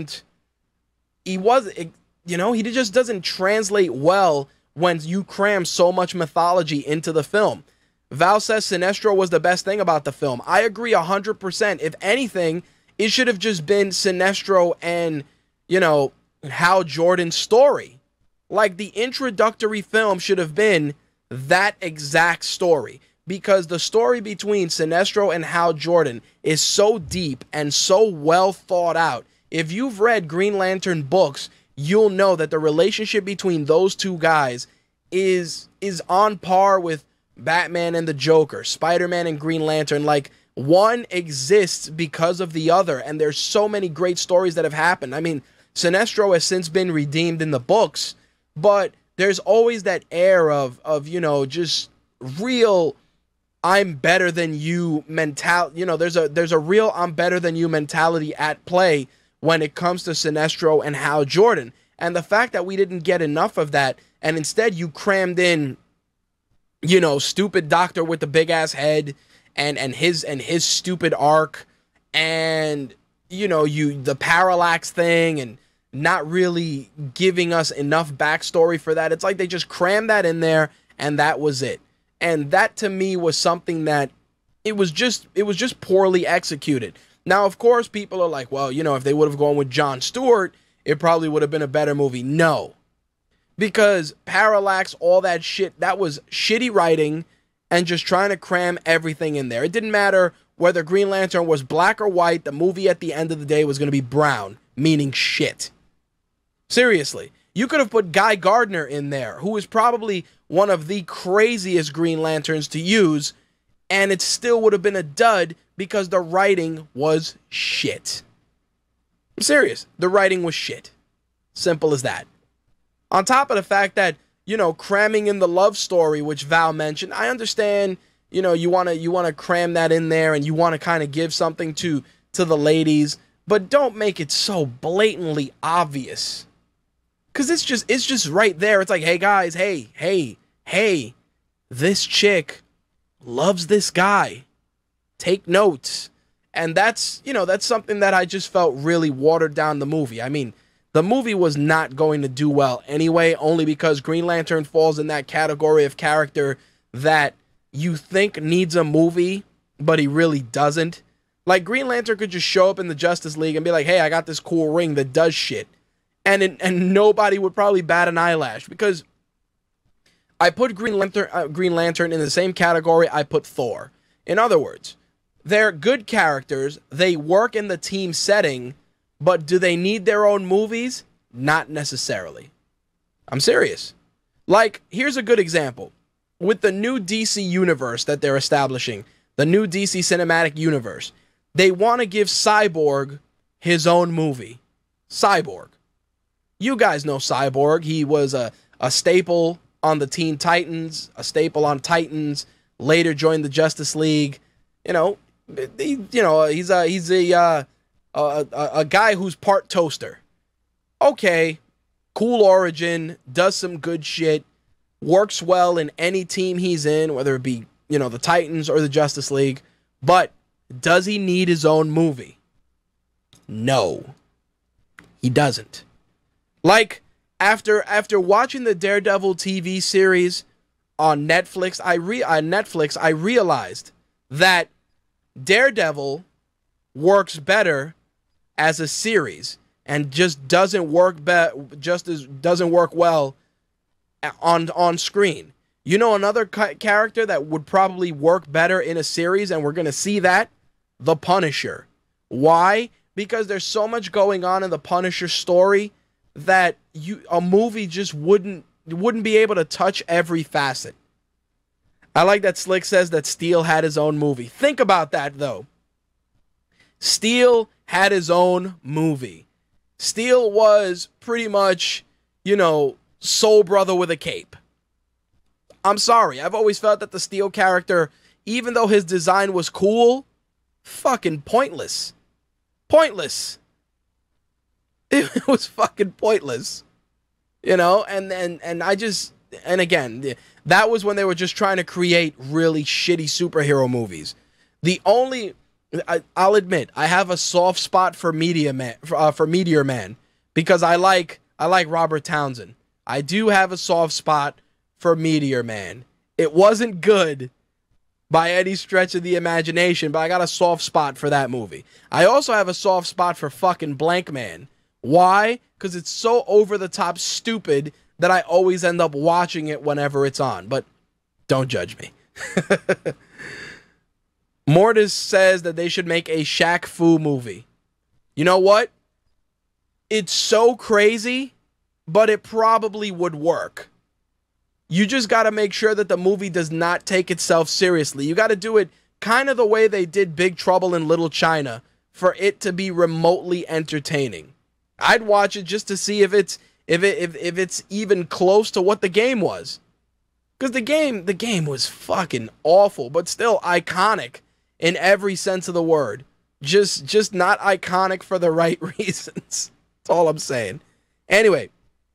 he just doesn't translate well when you cram so much mythology into the film. Val says Sinestro was the best thing about the film. I agree 100%. If anything, it should have just been Sinestro and, you know, Hal Jordan's story. Like, the introductory film should have been that exact story, because the story between Sinestro and Hal Jordan is so deep and so well thought out. If you've read Green Lantern books, you'll know that the relationship between those two guys is on par with Batman and the Joker, Spider-Man and Green Lantern. Like, one exists because of the other, and there's so many great stories that have happened. I mean, Sinestro has since been redeemed in the books, but there's always that air of you know, just real I'm better than you mentality. You know, there's a real I'm better than you mentality at play when it comes to Sinestro and Hal Jordan. And the fact that we didn't get enough of that, and instead you crammed in, you know, stupid doctor with the big ass head and his stupid arc, and you know, the parallax thing, and not really giving us enough backstory for that. It's like they just crammed that in there and that was it. And that to me was something that it was just poorly executed. Now, of course, people are like, well, you know, if they would have gone with Jon Stewart, it probably would have been a better movie. No. Because Parallax, all that shit, that was shitty writing and just trying to cram everything in there. It didn't matter whether Green Lantern was black or white. The movie at the end of the day was going to be brown, meaning shit. Seriously. You could have put Guy Gardner in there, who is probably one of the craziest Green Lanterns to use, and it still would have been a dud because the writing was shit. I'm serious. The writing was shit. Simple as that. On top of the fact that, you know, cramming in the love story, which Val mentioned, I understand, you know, you want to cram that in there and you want to kind of give something to the ladies, but don't make it so blatantly obvious. Cause it's just right there. It's like, hey guys, hey, this chick loves this guy. Take notes. And that's, you know, that's something that I just felt really watered down the movie. I mean, the movie was not going to do well anyway, only because Green Lantern falls in that category of character that you think needs a movie, but he really doesn't. Like, Green Lantern could just show up in the Justice League and be like, hey, I got this cool ring that does shit. And nobody would probably bat an eyelash, because I put Green Lantern in the same category I put Thor. In other words, they're good characters, they work in the team setting, but do they need their own movies? Not necessarily. I'm serious. Like, here's a good example. With the new DC universe that they're establishing, the new DC cinematic universe, they want to give Cyborg his own movie. Cyborg. You guys know Cyborg. He was a staple on the Teen Titans, a staple on Titans, later joined the Justice League. You know, he's a guy who's part toaster. Okay, cool origin, does some good shit, works well in any team he's in, whether it be, you know, the Titans or the Justice League. But does he need his own movie? No, he doesn't. Like, after watching the Daredevil TV series on Netflix, I realized that Daredevil works better as a series and just doesn't work well on screen. You know, another character that would probably work better in a series, and we're going to see that? The Punisher. Why? Because there's so much going on in the Punisher story that a movie just wouldn't be able to touch every facet. I like that Slick says that Steel had his own movie. Think about that, though. Steel had his own movie. Steel was pretty much, you know, Soul Brother with a cape. I'm sorry. I've always felt that the Steel character, even though his design was cool, fucking pointless. Pointless. It was fucking pointless. You know, and again, that was when they were just trying to create really shitty superhero movies. I'll admit, I have a soft spot for Meteor Man, because I like Robert Townsend. I do have a soft spot for Meteor Man. It wasn't good by any stretch of the imagination, but I got a soft spot for that movie. I also have a soft spot for fucking Blank Man. Why? Because it's so over-the-top stupid that I always end up watching it whenever it's on. But don't judge me. Mortis says that they should make a Shaq Fu movie. You know what? It's so crazy, but it probably would work. You just got to make sure that the movie does not take itself seriously. You got to do it kind of the way they did Big Trouble in Little China for it to be remotely entertaining. I'd watch it just to see if it's even close to what the game was. Because the game was fucking awful, but still iconic in every sense of the word. Just not iconic for the right reasons. That's all I'm saying. Anyway,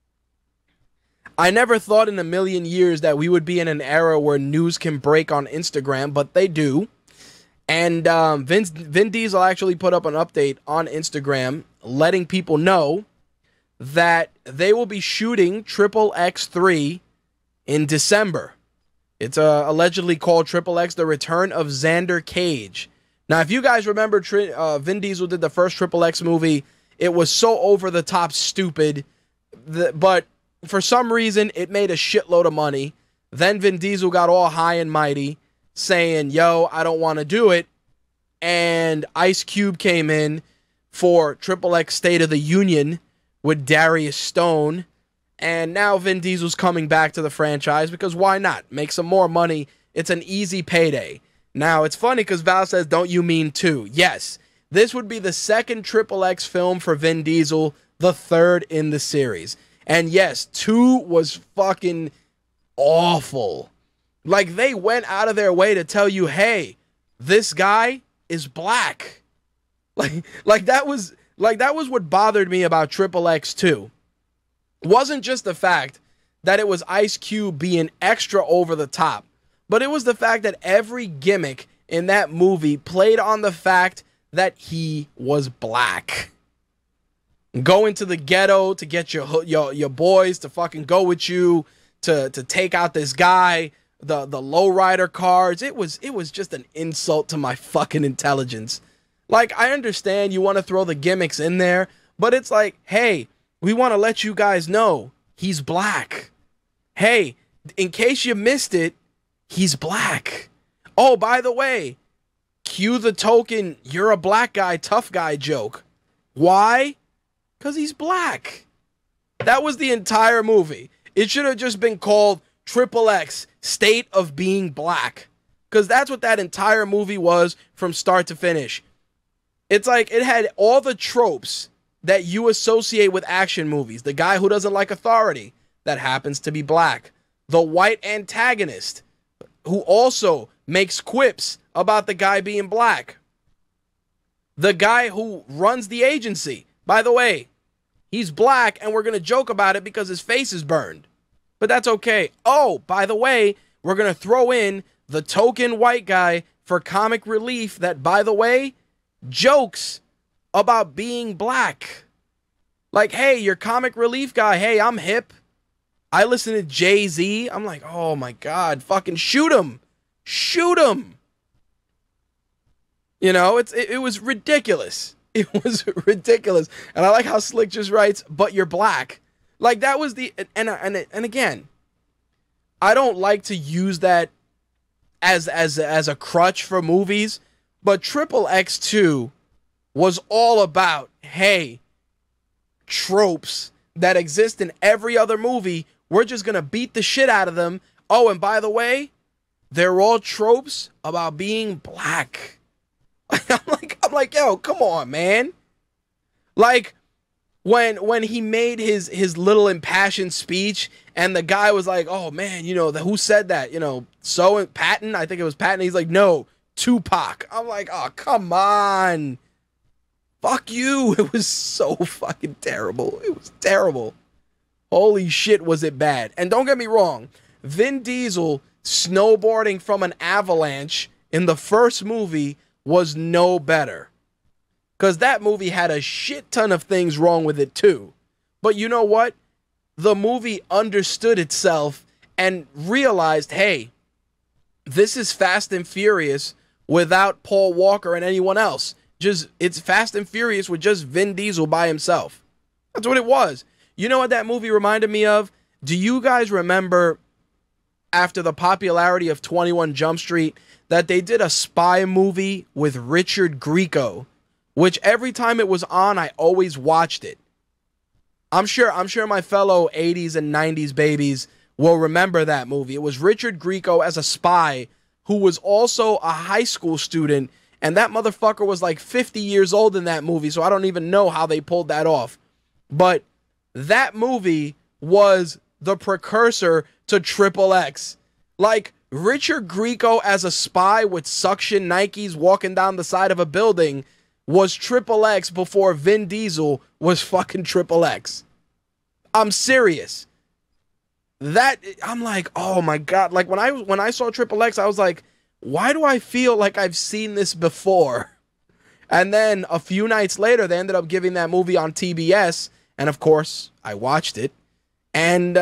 I never thought in a million years that we would be in an era where news can break on Instagram, but they do. And Vin Diesel actually put up an update on Instagram letting people know that they will be shooting Triple X3 in December. It's allegedly called Triple X, The Return of Xander Cage. Now, if you guys remember, Vin Diesel did the first Triple X movie. It was so over-the-top stupid, but for some reason, it made a shitload of money. Then Vin Diesel got all high and mighty, saying, yo, I don't want to do it. And Ice Cube came in for Triple X State of the Union with Darius Stone. And now Vin Diesel's coming back to the franchise because why not? Make some more money. It's an easy payday. Now, it's funny because Val says, don't you mean 2? Yes, this would be the second Triple X film for Vin Diesel, the third in the series. And yes, 2 was fucking awful. Like, they went out of their way to tell you, hey, this guy is black. Like that was what bothered me about Triple X 2. Wasn't just the fact that it was Ice Cube being extra over the top, but it was the fact that every gimmick in that movie played on the fact that he was black. Go into the ghetto to get your boys to fucking go with you to take out this guy, the lowrider cars. It was just an insult to my fucking intelligence. Like, I understand you want to throw the gimmicks in there, but it's like, hey, we want to let you guys know he's black. Hey, in case you missed it, he's black. Oh, by the way, cue the token, you're a black guy, tough guy joke. Why? Because he's black. That was the entire movie. It should have just been called Triple X, State of Being Black. Because that's what that entire movie was from start to finish. It's like it had all the tropes that you associate with action movies. The guy who doesn't like authority, that happens to be black. The white antagonist, who also makes quips about the guy being black. The guy who runs the agency. By the way, he's black and we're going to joke about it because his face is burned. But that's okay. Oh, by the way, we're going to throw in the token white guy for comic relief that, by the way, jokes about being black. Like, hey, you're comic relief guy. Hey, I'm hip. I listen to Jay-Z. I'm like, oh my God, fucking shoot him. Shoot him. You know, it was ridiculous. It was ridiculous. And I like how Slick just writes, but you're black. Like, that was the, and again, I don't like to use that as a crutch for movies, but Triple X2 was all about, hey, tropes that exist in every other movie. We're just going to beat the shit out of them. Oh, and by the way, they're all tropes about being black. I'm like, yo, come on, man. Like, when he made his little impassioned speech and the guy was like, oh man, you know, who said that? You know, so Patton, I think it was Patton. He's like, no, Tupac. I'm like, oh, come on. Fuck you. It was so fucking terrible. It was terrible. Holy shit, was it bad. And don't get me wrong, Vin Diesel snowboarding from an avalanche in the first movie was no better. Because that movie had a shit ton of things wrong with it too. But you know what? The movie understood itself and realized, hey, this is Fast and Furious without Paul Walker and anyone else. It's Fast and Furious with just Vin Diesel by himself. That's what it was. You know what that movie reminded me of? Do you guys remember after the popularity of 21 Jump Street that they did a spy movie with Richard Grieco, which every time it was on, I always watched it. I'm sure my fellow 80s and 90s babies will remember that movie. It was Richard Grieco as a spy who was also a high school student, and that motherfucker was like 50 years old in that movie, so I don't even know how they pulled that off. But that movie was the precursor to Triple X. Like, Richard Grieco as a spy with suction Nikes walking down the side of a building was Triple X before Vin Diesel was fucking Triple X. I'm serious. That, I'm like, oh my God. Like, when I saw Triple X, I was like, why do I feel like I've seen this before? And then a few nights later, they ended up giving that movie on TBS. And of course, I watched it. And,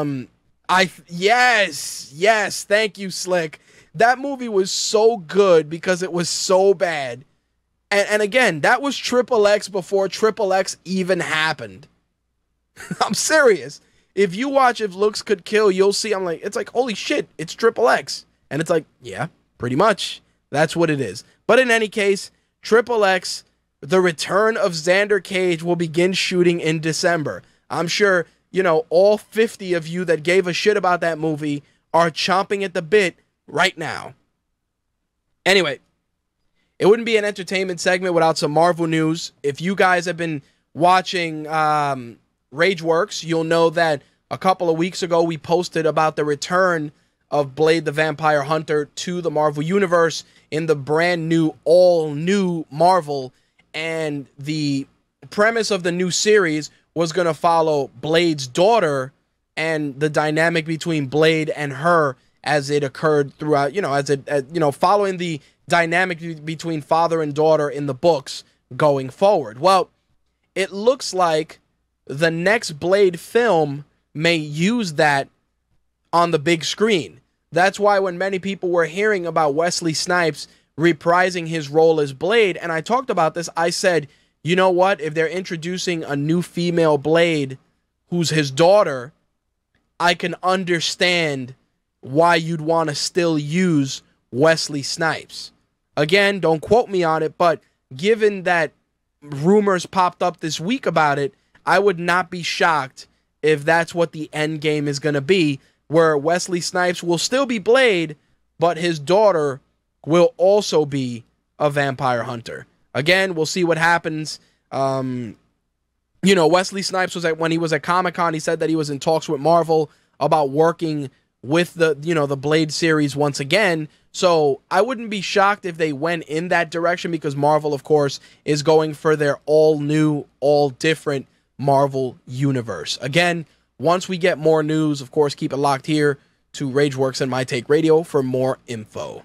yes, thank you, Slick. That movie was so good because it was so bad. And again, that was Triple X before Triple X even happened. I'm serious. If you watch If Looks Could Kill, you'll see, it's like, holy shit, it's Triple X. And it's like, yeah, pretty much. That's what it is. But in any case, Triple X, The Return of Xander Cage will begin shooting in December. I'm sure, all 50 of you that gave a shit about that movie are chomping at the bit right now. Anyway, it wouldn't be an entertainment segment without some Marvel news. If you guys have been watching Rageworks, you'll know that a couple of weeks ago we posted about the return of Blade the Vampire Hunter to the Marvel Universe in the brand new, all-new Marvel. And the premise of the new series was going to follow Blade's daughter and the dynamic between Blade and her as it occurred throughout, following the dynamic between father and daughter in the books going forward. Well, it looks like the next Blade film may use that on the big screen. That's why when many people were hearing about Wesley Snipes reprising his role as Blade, and I talked about this, I said, you know what? If they're introducing a new female Blade who's his daughter, I can understand why you'd want to still use Wesley Snipes. Again, don't quote me on it, but given that rumors popped up this week about it, I would not be shocked if that's what the end game is going to be, where Wesley Snipes will still be Blade, but his daughter will also be a vampire hunter. Again, we'll see what happens. Wesley Snipes when he was at Comic-Con, he said that he was in talks with Marvel about working with the Blade series once again. So I wouldn't be shocked if they went in that direction, because Marvel, of course, is going for their all new, all different Marvel universe. Again, once we get more news, of course, keep it locked here to Rageworks and My Take Radio for more info.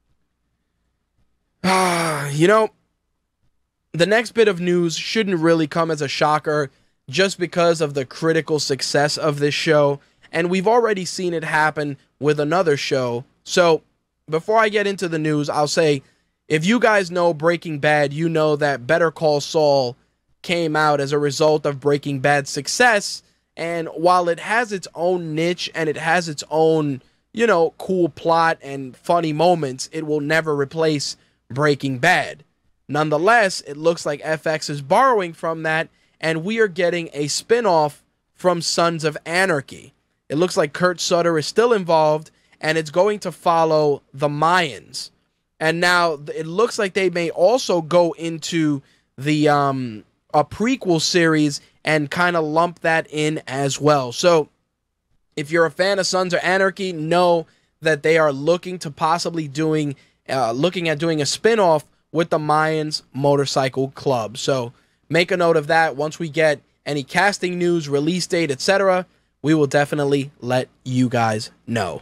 The next bit of news shouldn't really come as a shocker just because of the critical success of this show, and we've already seen it happen with another show. So before I get into the news, I'll say, if you guys know Breaking Bad, you know that Better Call Saul came out as a result of Breaking Bad's success, and while it has its own niche and it has its own, cool plot and funny moments, it will never replace Breaking Bad. Nonetheless, it looks like FX is borrowing from that, and we are getting a spinoff from Sons of Anarchy. It looks like Kurt Sutter is still involved, and it's going to follow the Mayans. And now it looks like they may also go into the a prequel series and kind of lump that in as well. So if you're a fan of Sons of Anarchy, know that they are looking to possibly doing a spinoff with the Mayans Motorcycle Club. So make a note of that. Once we get any casting news, release date, etc., we will definitely let you guys know.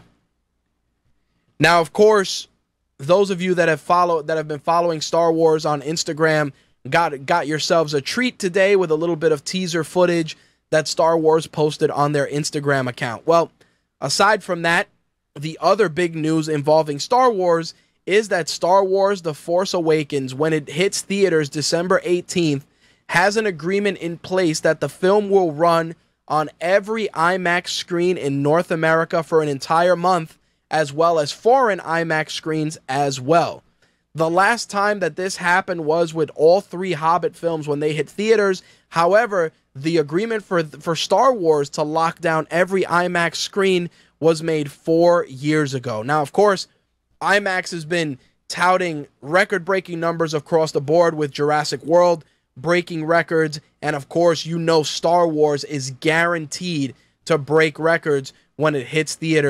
Now, of course, those of you that have been following Star Wars on Instagram got yourselves a treat today with a little bit of teaser footage that Star Wars posted on their Instagram account. Well, aside from that, the other big news involving Star Wars is that Star Wars The Force Awakens, when it hits theaters December 18th, has an agreement in place that the film will run on every IMAX screen in North America for an entire month, as well as foreign IMAX screens as well. The last time that this happened was with all three Hobbit films when they hit theaters. However, the agreement for Star Wars to lock down every IMAX screen was made 4 years ago. Now, of course, IMAX has been touting record-breaking numbers across the board with Jurassic World breaking records, and of course, Star Wars is guaranteed to break records when it hits theaters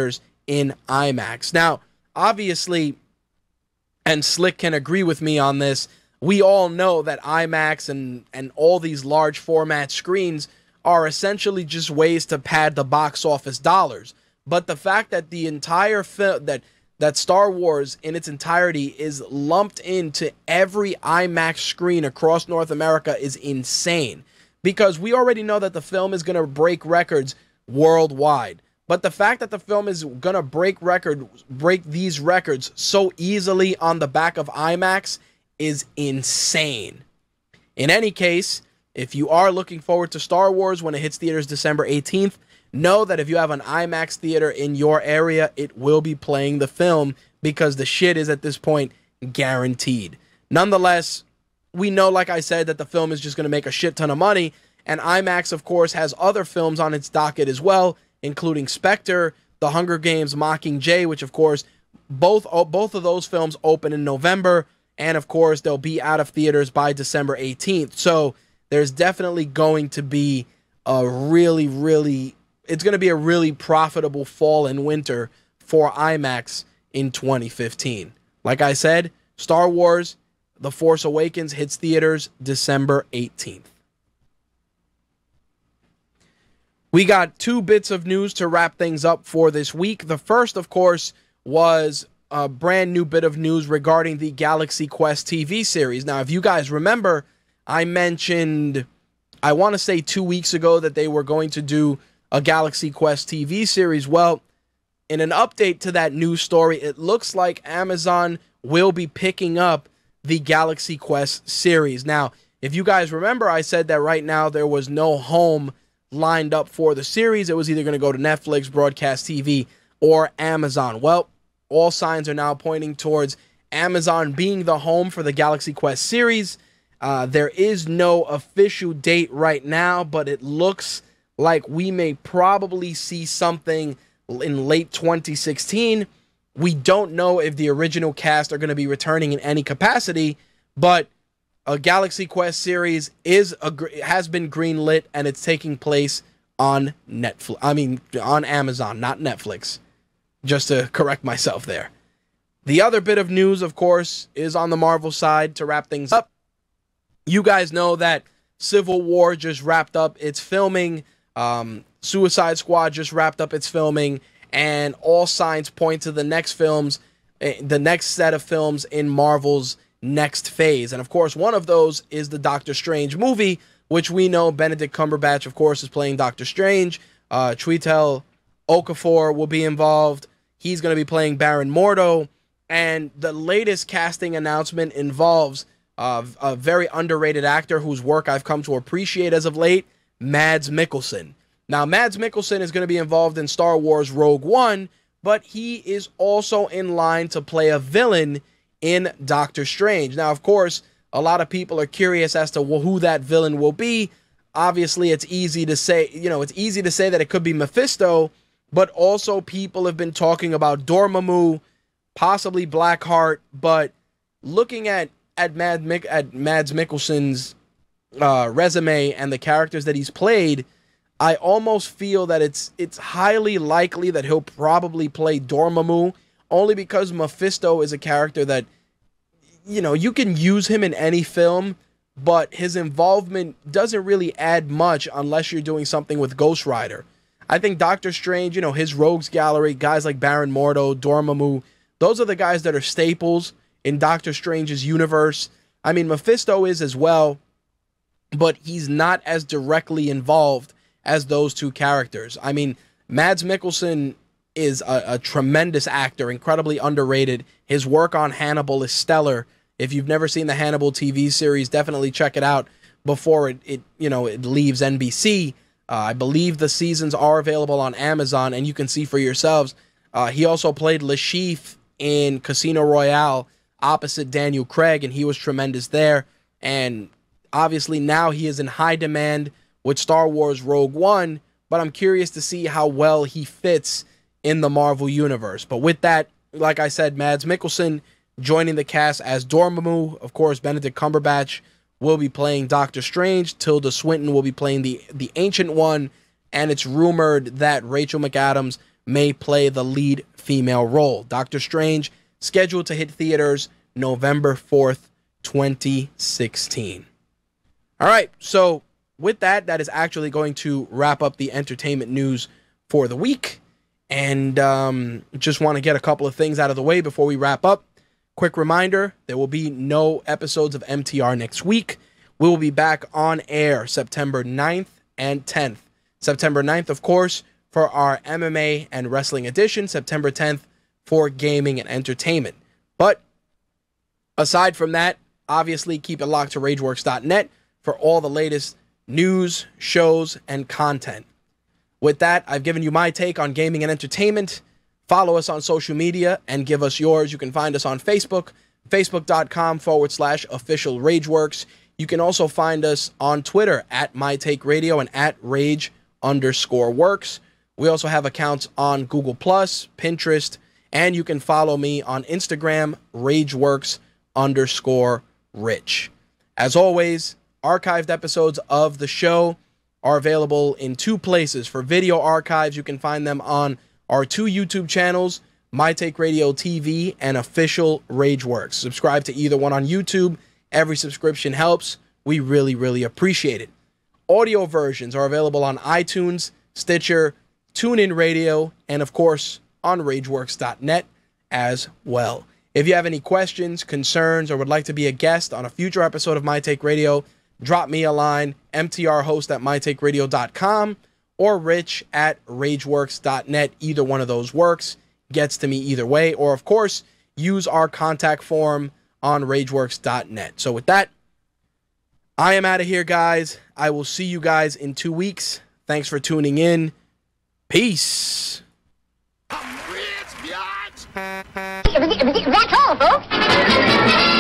in IMAX. Now, obviously, and Slick can agree with me on this, we all know that IMAX and all these large format screens are essentially just ways to pad the box office dollars. But the fact that the entire film, that Star Wars in its entirety is lumped into every IMAX screen across North America is insane. Because we already know that the film is going to break records worldwide. But the fact that the film is going to break these records so easily on the back of IMAX is insane. In any case, if you are looking forward to Star Wars when it hits theaters December 18th, know that if you have an IMAX theater in your area, it will be playing the film because the shit is at this point guaranteed. Nonetheless, we know, like I said, that the film is just going to make a shit ton of money, and IMAX, of course, has other films on its docket as well, including Spectre, The Hunger Games, Mockingjay, which, of course, both of those films open in November, and, of course, they'll be out of theaters by December 18th. So there's definitely going to be a it's going to be a really profitable fall and winter for IMAX in 2015. Like I said, Star Wars The Force Awakens hits theaters December 18th. We got 2 bits of news to wrap things up for this week. The first, of course, was a brand new bit of news regarding the Galaxy Quest TV series. Now, if you guys remember, I mentioned, I want to say 2 weeks ago, that they were going to do a Galaxy Quest TV series. Well, in an update to that news story, it looks like Amazon will be picking up the Galaxy Quest series. Now, if you guys remember, I said that right now there was no home lined up for the series. It was either going to go to Netflix, Broadcast TV, or Amazon. Well, all signs are now pointing towards Amazon being the home for the Galaxy Quest series. There is no official date right now, but it looks like we may probably see something in late 2016. We don't know if the original cast are going to be returning in any capacity, but a Galaxy Quest series has been greenlit, and it's taking place on Netflix. I mean, on Amazon, not Netflix. Just to correct myself there. The other bit of news, of course, is on the Marvel side to wrap things up. You guys know that Civil War just wrapped up its filming. Suicide Squad just wrapped up its filming, and all signs point to the next set of films in Marvel's next phase. And of course, one of those is the Doctor Strange movie, which we know Benedict Cumberbatch, of course, is playing Doctor Strange. Chiwetel Ejiofor will be involved. He's going to be playing Baron Mordo. And the latest casting announcement involves a very underrated actor whose work I've come to appreciate as of late, Mads Mikkelsen. Now, Mads Mikkelsen is going to be involved in Star Wars Rogue One, but he is also in line to play a villain in Doctor Strange. Now, of course, a lot of people are curious as to who that villain will be. Obviously, it's easy to say, that it could be Mephisto, but also people have been talking about Dormammu, possibly Blackheart. But looking at Mads Mikkelsen's resume and the characters that he's played, I almost feel that it's highly likely that he'll probably play Dormammu, only because Mephisto is a character that, you can use him in any film, but his involvement doesn't really add much unless you're doing something with Ghost Rider. I think Doctor Strange, his rogues gallery, guys like Baron Mordo, Dormammu, those are the guys that are staples in Doctor Strange's universe. I mean, Mephisto is as well, but he's not as directly involved as those two characters. I mean, Mads Mikkelsen is a tremendous actor, incredibly underrated. His work on Hannibal is stellar. If you've never seen the Hannibal TV series, definitely check it out before it leaves NBC. I believe the seasons are available on Amazon, and you can see for yourselves. He also played Le Chiffre in Casino Royale opposite Daniel Craig, and he was tremendous there. And obviously now he is in high demand with Star Wars Rogue One, but I'm curious to see how well he fits in the Marvel Universe. But with that, like I said, Mads Mikkelsen joining the cast as Dormammu. Of course, Benedict Cumberbatch will be playing Doctor Strange. Tilda Swinton will be playing the Ancient One, and it's rumored that Rachel McAdams may play the lead female role. Doctor Strange, scheduled to hit theaters November 4th, 2016. All right, so with that, that is actually going to wrap up the entertainment news for the week. And just want to get a couple of things out of the way before we wrap up. Quick reminder, there will be no episodes of MTR next week. We will be back on air September 9th and 10th. September 9th, of course, for our MMA and wrestling edition. September 10th for gaming and entertainment. But aside from that, obviously keep it locked to RageWorks.net for all the latest news, shows, and content. With that, I've given you my take on gaming and entertainment. Follow us on social media and give us yours. You can find us on Facebook, facebook.com/official RageWorks. You can also find us on Twitter at MyTakeRadio and at Rage_Works. We also have accounts on Google+, Pinterest, and you can follow me on Instagram, RageWorks_Rich. As always, archived episodes of the show are available in two places. For video archives, you can find them on our two YouTube channels, My Take Radio TV and Official RageWorks. Subscribe to either one on YouTube. Every subscription helps. We really, really appreciate it. Audio versions are available on iTunes, Stitcher, TuneIn Radio, and of course on RageWorks.net as well. If you have any questions, concerns, or would like to be a guest on a future episode of My Take Radio, drop me a line, mtrhost@mytakeradio.com or rich@rageworks.net. Either one of those works, gets to me either way. Or, of course, use our contact form on rageworks.net. So with that, I am out of here, guys. I will see you guys in 2 weeks. Thanks for tuning in. Peace. That's all, folks.